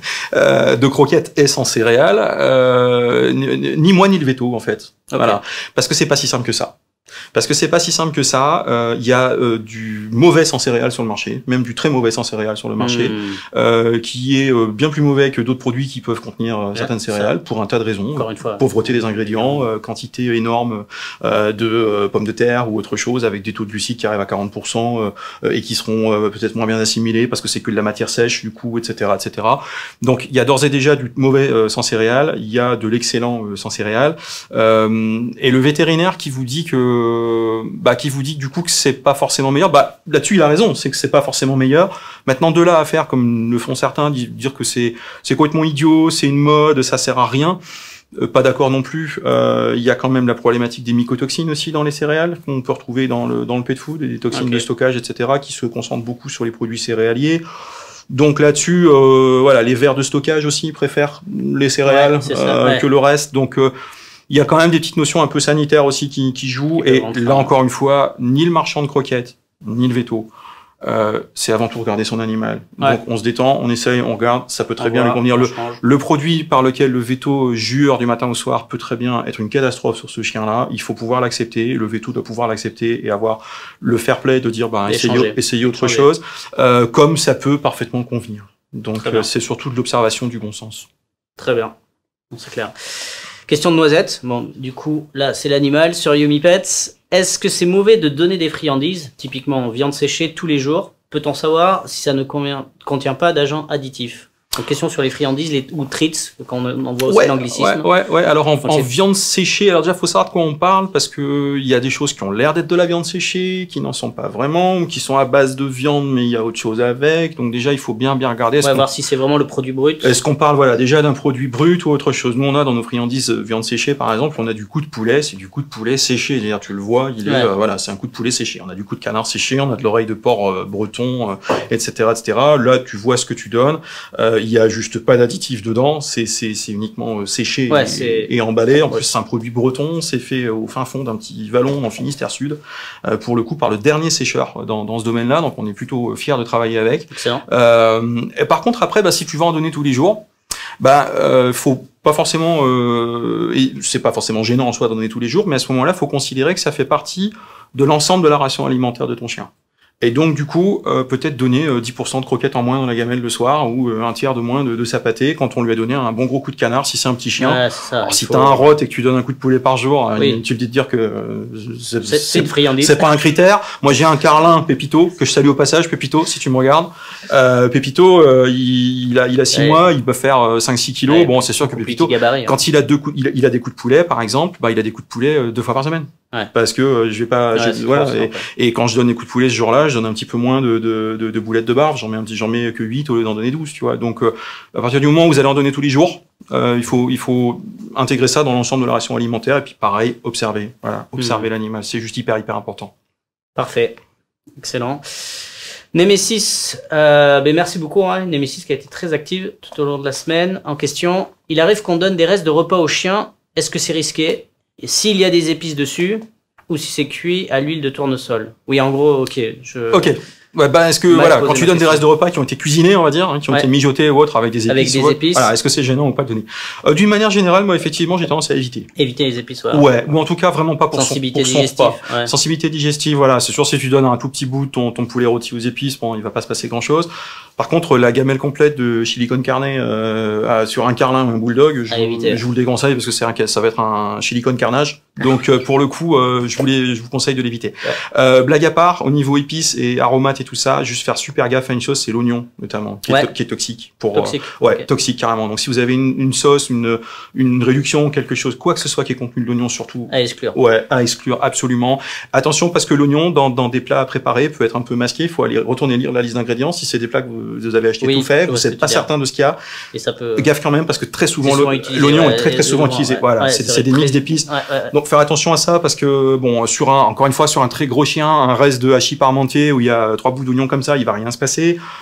Speaker 2: euh, de croquettes est sans céréales, euh, ni, ni moi ni le veto en fait. Okay. Voilà, parce que c'est pas si simple que ça. Parce que c'est pas si simple que ça. Il euh, y a euh, du mauvais sans céréales sur le marché, même du très mauvais sans céréales sur le marché, mmh. euh, qui est euh, bien plus mauvais que d'autres produits qui peuvent contenir euh, certaines ouais, céréales, ça. pour un tas de raisons.
Speaker 1: Encore une fois.
Speaker 2: Pauvreté des ingrédients, euh, quantité énorme euh, de euh, pommes de terre ou autre chose, avec des taux de glucides qui arrivent à quarante pour cent euh, et qui seront euh, peut-être moins bien assimilés parce que c'est que de la matière sèche du coup, et cetera, et cetera. Donc il y a d'ores et déjà du mauvais euh, sans céréales, il y a de l'excellent euh, sans céréales, euh, et le vétérinaire qui vous dit que bah qui vous dit du coup que c'est pas forcément meilleur, bah là-dessus il a raison, c'est que c'est pas forcément meilleur. Maintenant de là à faire comme le font certains, dire que c'est c'est complètement idiot, c'est une mode, ça sert à rien. Euh, pas d'accord non plus. Euh, il y a quand même la problématique des mycotoxines aussi dans les céréales qu'on peut retrouver dans le dans le pet food, et des toxines okay. de stockage, et cetera, qui se concentrent beaucoup sur les produits céréaliers. Donc là-dessus, euh, voilà, les vers de stockage aussi préfèrent les céréales ouais, ça, euh, ouais. que le reste. Donc euh, il y a quand même des petites notions un peu sanitaires aussi qui, qui jouent. Qui et là, encore une fois, ni le marchand de croquettes, ni le veto, euh, c'est avant tout regarder son animal. Ouais. Donc, on se détend, on essaye, on regarde, ça peut très on bien lui convenir. Le, le produit par lequel le veto jure du matin au soir peut très bien être une catastrophe sur ce chien-là. Il faut pouvoir l'accepter. Le veto doit pouvoir l'accepter et avoir le fair play de dire, bah, essayez, essayez autre changer. chose, euh, comme ça peut parfaitement convenir. Donc, euh, c'est surtout de l'observation du bon sens.
Speaker 1: Très bien. C'est clair. Question de Noisette. Bon, du coup, là, c'est l'animal sur Yummy Pets. Est-ce que c'est mauvais de donner des friandises, typiquement viande séchée, tous les jours? Peut-on savoir si ça ne convient, contient pas d'agents additifs? Donc, question sur les friandises, les, ou treats, quand on, on voit aussi ouais, l'anglicisme.
Speaker 2: Ouais, ouais, ouais. Alors, en, en viande séchée, alors déjà, faut savoir de quoi on parle, parce que il y a des choses qui ont l'air d'être de la viande séchée, qui n'en sont pas vraiment, ou qui sont à base de viande, mais il y a autre chose avec. Donc, déjà, il faut bien, bien regarder.
Speaker 1: On va voir si c'est vraiment le produit brut.
Speaker 2: Est-ce qu'on parle, voilà, déjà d'un produit brut ou autre chose? Nous, on a dans nos friandises euh, viande séchée, par exemple, on a du coup de poulet, c'est du coup de poulet séché. C'est-à-dire, tu le vois, il est, ouais. euh, voilà, c'est un coup de poulet séché. On a du coup de canard séché, on a de l'oreille de porc euh, breton, euh, et cetera, et cetera. Là, tu vois ce que tu donnes. Euh, il y a juste pas additifs dedans, c'est c'est c'est uniquement euh, séché
Speaker 1: ouais,
Speaker 2: et, et emballé. En plus, c'est un produit breton, c'est fait au fin fond d'un petit vallon en Finistère Sud, euh, pour le coup par le dernier sécheur dans dans ce domaine-là. Donc, on est plutôt fiers de travailler avec.
Speaker 1: Excellent.
Speaker 2: Euh, et par contre, après, bah, si tu vas en donner tous les jours, bah, euh, faut pas forcément, euh, et c'est pas forcément gênant en soi d'en donner tous les jours, mais à ce moment-là, faut considérer que ça fait partie de l'ensemble de la ration alimentaire de ton chien. Et donc, du coup, euh, peut-être donner euh, dix pour cent de croquettes en moins dans la gamelle le soir, ou euh, un tiers de moins de, de sa pâtée quand on lui a donné un bon gros coup de canard, si c'est un petit chien.
Speaker 1: Ouais, ça, alors,
Speaker 2: si
Speaker 1: faut...
Speaker 2: t'as un rot et que tu donnes un coup de poulet par jour, oui. tu te dis de dire que euh,
Speaker 1: c'est une friandise.
Speaker 2: C'est pas un critère. Moi, j'ai un carlin, Pépito, que je salue au passage. Pépito, si tu me regardes. Euh, Pépito, euh, il, il a il a six ouais. mois, il peut faire euh, cinq six kilos. Ouais, bon, c'est sûr que Pépito, gabarit, hein. quand il a deux coups, il a, il a des coups de poulet, par exemple, bah, il a des coups de poulet euh, deux fois par semaine. Ouais. Parce que euh, je vais pas, ouais, voilà. Et, et quand je donne des coups de poulet ce jour-là, je donne un petit peu moins de, de, de, de boulettes de barbe. J'en mets un petit, j'en mets que huit au lieu d'en donner douze, tu vois. Donc, euh, à partir du moment où vous allez en donner tous les jours, euh, il faut, il faut intégrer ça dans l'ensemble de la ration alimentaire. Et puis, pareil, observer. Voilà, observer mmh. l'animal. C'est juste hyper, hyper important.
Speaker 1: Parfait. Excellent. Nemesis, euh, ben merci beaucoup, hein. Nemesis qui a été très active tout au long de la semaine. En question, il arrive qu'on donne des restes de repas aux chiens. Est-ce que c'est risqué? Et s'il y a des épices dessus, ou si c'est cuit à l'huile de tournesol. Oui, en gros, ok. Je...
Speaker 2: Ok. Ouais, bah, est-ce que, voilà, quand tu donnes des restes de repas qui ont été cuisinés, on va dire, hein, qui ont ouais. été mijotés ou autres avec des épices.
Speaker 1: Avec des épices.
Speaker 2: Voilà, est-ce que c'est gênant ou pas de donner? Euh, d'une manière générale, moi, effectivement, j'ai tendance à éviter.
Speaker 1: Éviter les épices, ouais.
Speaker 2: Ouais. Ou en tout cas, vraiment pas pour
Speaker 1: sensibilité
Speaker 2: son, pour
Speaker 1: digestive.
Speaker 2: son repas. Ouais. Sensibilité digestive, voilà. C'est sûr, si tu donnes un tout petit bout de ton, ton poulet rôti aux épices, bon, il va pas se passer grand chose. Par contre, la gamelle complète de chili con carne, euh, sur un carlin ou un bulldog, je, vous, je vous le déconseille parce que c'est un, ça va être un chili con carnage. Donc, euh, pour le coup, euh, je vous les, je vous conseille de l'éviter. Ouais. Euh, blague à part, au niveau épices et aromates et tout ça, juste faire super gaffe à une chose, c'est l'oignon, notamment, qui, ouais. est, qui est toxique. Pour,
Speaker 1: toxique.
Speaker 2: Euh, ouais,
Speaker 1: okay.
Speaker 2: toxique, carrément. Donc, si vous avez une, une sauce, une, une réduction, quelque chose, quoi que ce soit qui est contenu de l'oignon, surtout.
Speaker 1: À exclure.
Speaker 2: Ouais, à exclure, absolument. Attention, parce que l'oignon, dans, dans des plats à préparer, peut être un peu masqué. Il faut aller retourner lire la liste d'ingrédients. Si c'est des plats que vous, vous avez acheté oui, tout fait, vous n'êtes pas certain de ce qu'il y a.
Speaker 1: Et ça peut...
Speaker 2: Gaffe quand même, parce que très souvent, l'oignon est très, très souvent utilisé.
Speaker 1: Ouais.
Speaker 2: Voilà,
Speaker 1: ouais,
Speaker 2: c'est des mix d'épices.
Speaker 1: Ouais, ouais, ouais.
Speaker 2: Donc, faire attention à ça, parce que, bon, sur un, encore une fois, sur un très gros chien, un reste de hachis parmentier où il y a trois bouts d'oignon comme ça, il va rien se passer.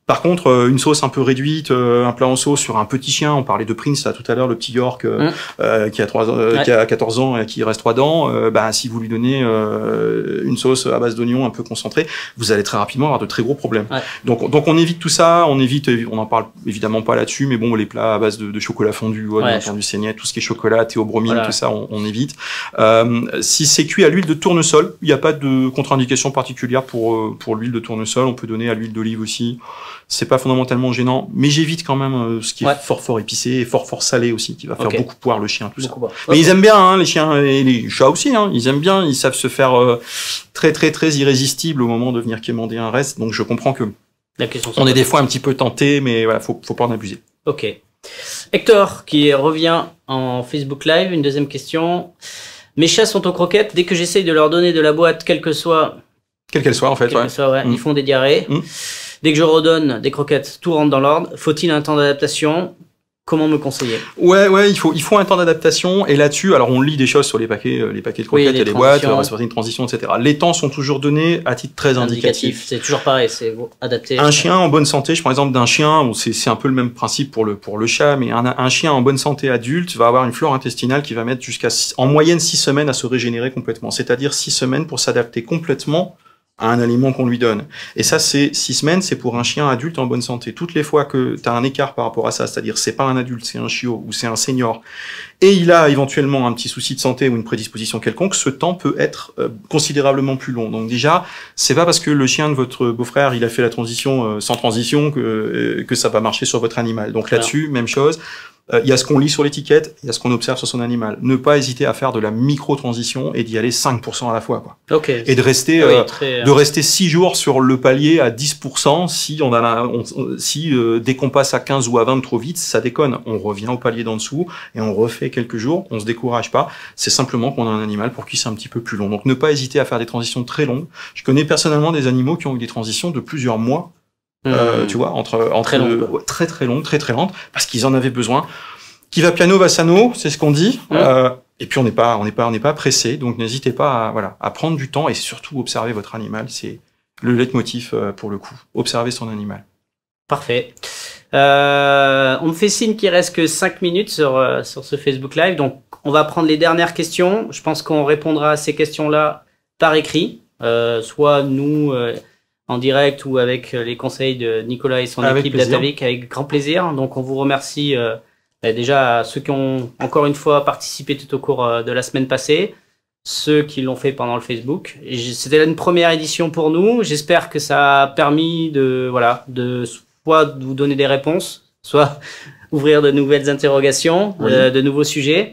Speaker 2: Par contre, euh, une sauce un peu réduite, euh, un plat en sauce sur un petit chien, on parlait de Prince là tout à l'heure, le petit York euh, mmh. euh, qui a trois, euh, ouais. qui a quatorze ans et qui reste trois dents, euh, bah si vous lui donnez euh, une sauce à base d'oignons un peu concentrée, vous allez très rapidement avoir de très gros problèmes. Ouais. Donc donc on évite tout ça, on évite, on en parle évidemment pas là-dessus, mais bon les plats à base de, de chocolat fondu, ouais, ouais, bien entendu saignette, tout ce qui est chocolat, théobromine, voilà. Tout ça on, on évite. Euh, si c'est cuit à l'huile de tournesol, il n'y a pas de contre-indication particulière pour pour l'huile de tournesol, on peut donner à l'huile d'olive aussi. C'est pas fondamentalement gênant, mais j'évite quand même euh, ce qui est ouais. fort fort épicé et fort fort salé aussi, qui va faire okay. beaucoup poire le chien, tout beaucoup ça. Bon. Mais okay. Ils aiment bien, hein, les chiens et les chats aussi, hein, ils aiment bien, ils savent se faire euh, très très très irrésistibles au moment de venir quémander un reste. Donc je comprends que La question on est des fois un petit peu tenté, mais voilà, faut faut pas en abuser.
Speaker 1: Ok. Hector qui revient en Facebook Live, une deuxième question. Mes chats sont aux croquettes. Dès que j'essaye de leur donner de la boîte, quelle que soit,
Speaker 2: quelle qu'elle soit en fait,
Speaker 1: quelle
Speaker 2: ouais.
Speaker 1: Que soit, ouais, mmh. Ils font des diarrhées. Mmh. Dès que je redonne des croquettes, tout rentre dans l'ordre. Faut-il un temps d'adaptation? Comment me conseiller?
Speaker 2: Ouais, ouais, il faut, il faut un temps d'adaptation. Et là-dessus, alors on lit des choses sur les paquets, les paquets de croquettes, oui, et les boîtes, respecter une transition, et cetera. Les temps sont toujours donnés à titre très indicatif. indicatif.
Speaker 1: C'est toujours pareil, c'est adapté.
Speaker 2: Un chien en bonne santé, je prends l'exemple d'un chien, bon, c'est, c'est un peu le même principe pour le, pour le chat, mais un, un chien en bonne santé adulte va avoir une flore intestinale qui va mettre jusqu'à, en moyenne, six semaines à se régénérer complètement. C'est-à-dire six semaines pour s'adapter complètement à un aliment qu'on lui donne. Et ça, c'est six semaines, c'est pour un chien adulte en bonne santé. Toutes les fois que tu as un écart par rapport à ça, c'est-à-dire c'est pas un adulte, c'est un chiot ou c'est un senior, et il a éventuellement un petit souci de santé ou une prédisposition quelconque, ce temps peut être euh, considérablement plus long. Donc déjà, c'est pas parce que le chien de votre beau-frère, il a fait la transition euh, sans transition que euh, que ça va marcher sur votre animal. Donc là-dessus, Alors. même chose. Il y a ce qu'on lit sur l'étiquette, il y a ce qu'on observe sur son animal. Ne pas hésiter à faire de la micro-transition et d'y aller cinq pour cent à la fois, quoi.
Speaker 1: Okay.
Speaker 2: Et de rester, oui, euh, très... de rester six jours sur le palier à dix pour cent si on a, on, si euh, dès qu'on passe à quinze ou à vingt trop vite, ça déconne. On revient au palier d'en dessous et on refait quelques jours. On se décourage pas. C'est simplement qu'on a un animal pour qui c'est un petit peu plus long. Donc ne pas hésiter à faire des transitions très longues. Je connais personnellement des animaux qui ont eu des transitions de plusieurs mois. Euh, mmh. Tu vois, entre, entre
Speaker 1: très, long,
Speaker 2: euh, très très longue, très très lente, parce qu'ils en avaient besoin. Qui va piano va sano, c'est ce qu'on dit. Mmh. Euh, et puis on n'est pas, on n'est pas, on n'est pas pressé, donc n'hésitez pas à, voilà, à prendre du temps et surtout observer votre animal. C'est le leitmotiv euh, pour le coup. Observer son animal.
Speaker 1: Parfait. Euh, on me fait signe qu'il reste que cinq minutes sur euh, sur ce Facebook Live, donc on va prendre les dernières questions. Je pense qu'on répondra à ces questions-là par écrit, euh, soit nous. Euh, en direct ou avec les conseils de Nicolas et son avec équipe d'Atavik, avec grand plaisir. Donc on vous remercie euh, déjà à ceux qui ont encore une fois participé tout au cours euh, de la semaine passée, ceux qui l'ont fait pendant le Facebook. C'était une première édition pour nous. J'espère que ça a permis de voilà de soit de vous donner des réponses, soit ouvrir de nouvelles interrogations, oui. euh, de nouveaux sujets.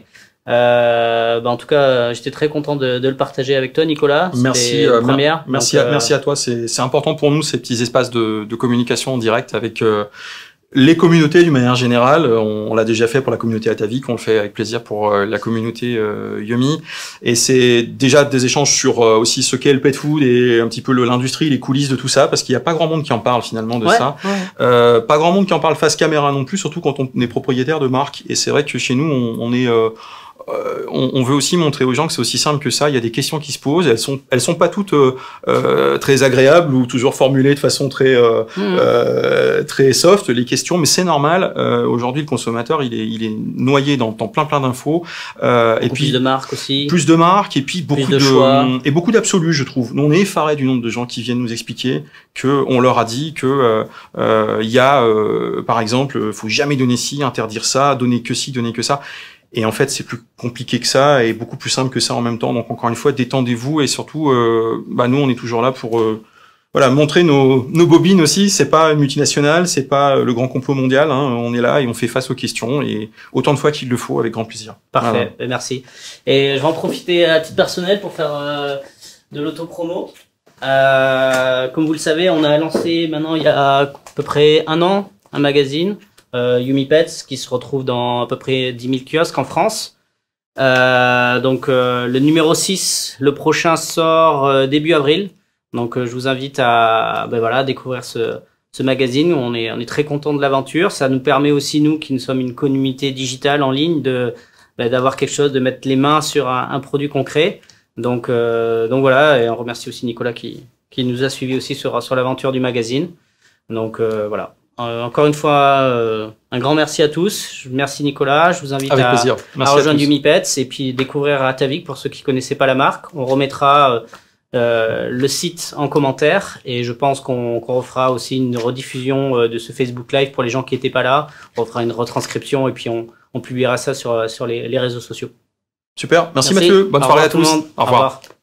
Speaker 1: Euh, bah en tout cas, j'étais très content de, de le partager avec toi, Nicolas.
Speaker 2: Merci, euh, première. Merci, Donc, à, euh... merci à toi. C'est, c'est important pour nous ces petits espaces de, de communication en direct avec euh, les communautés d'une manière générale. On, on l'a déjà fait pour la communauté Atavik, on le fait avec plaisir pour euh, la communauté euh, Yummy. Et c'est déjà des échanges sur euh, aussi ce qu'est le pet food et un petit peu le, l'industrie, les coulisses de tout ça, parce qu'il n'y a pas grand monde qui en parle finalement de
Speaker 1: ouais,
Speaker 2: ça.
Speaker 1: Ouais.
Speaker 2: Euh, pas grand monde qui en parle face caméra non plus, surtout quand on est propriétaire de marque. Et c'est vrai que chez nous, on, on est euh, Euh, on, on veut aussi montrer aux gens que c'est aussi simple que ça. Il y a des questions qui se posent. Elles sont, elles sont pas toutes euh, euh, très agréables ou toujours formulées de façon très, euh, mmh. euh, très soft. Les questions, mais c'est normal. Euh, aujourd'hui, le consommateur, il est, il est noyé dans, dans plein, plein d'infos. Euh, et puis
Speaker 1: plus de marques aussi.
Speaker 2: Plus de marques et puis beaucoup
Speaker 1: plus de,
Speaker 2: de
Speaker 1: choix.
Speaker 2: et beaucoup d'absolus, je trouve. Nous, on est effarés du nombre de gens qui viennent nous expliquer que on leur a dit que euh, euh, il y a, euh, par exemple, faut jamais donner ci, interdire ça, donner que ci, donner que ça. Et en fait, c'est plus compliqué que ça et beaucoup plus simple que ça en même temps. Donc, encore une fois, détendez-vous et surtout, euh, bah nous, on est toujours là pour euh, voilà montrer nos, nos bobines aussi. C'est pas une multinationale, c'est pas le grand complot mondial. Hein. On est là et on fait face aux questions et autant de fois qu'il le faut, avec grand plaisir.
Speaker 1: Parfait, voilà. Merci. Et je vais en profiter à titre personnel pour faire euh, de l'autopromo. Euh, comme vous le savez, on a lancé maintenant il y a à peu près un an un magazine. Euh, Yummy Pets qui se retrouve dans à peu près dix mille kiosques en France. Euh, donc euh, le numéro six, le prochain sort euh, début avril. Donc euh, je vous invite à ben voilà découvrir ce ce magazine. On est on est très content de l'aventure. Ça nous permet aussi, nous qui nous sommes une communauté digitale en ligne, de ben, d'avoir quelque chose, de mettre les mains sur un, un produit concret. Donc euh, donc voilà, et on remercie aussi Nicolas qui qui nous a suivis aussi sur sur l'aventure du magazine. Donc euh, voilà. Euh, encore une fois, euh, un grand merci à tous. Merci Nicolas. Je vous invite
Speaker 2: Avec
Speaker 1: à,
Speaker 2: plaisir. Merci
Speaker 1: à rejoindre
Speaker 2: à tous.
Speaker 1: UmiPets et puis découvrir Atavik pour ceux qui connaissaient pas la marque. On remettra euh, le site en commentaire et je pense qu'on qu'on refera aussi une rediffusion euh, de ce Facebook Live pour les gens qui étaient pas là. On fera une retranscription et puis on, on publiera ça sur, sur les, les réseaux sociaux.
Speaker 2: Super. Merci,
Speaker 1: Merci.
Speaker 2: Mathieu. Bonne
Speaker 1: Au
Speaker 2: soirée
Speaker 1: revoir
Speaker 2: à
Speaker 1: tout le
Speaker 2: tous.
Speaker 1: monde.
Speaker 2: Au revoir.
Speaker 1: Au revoir.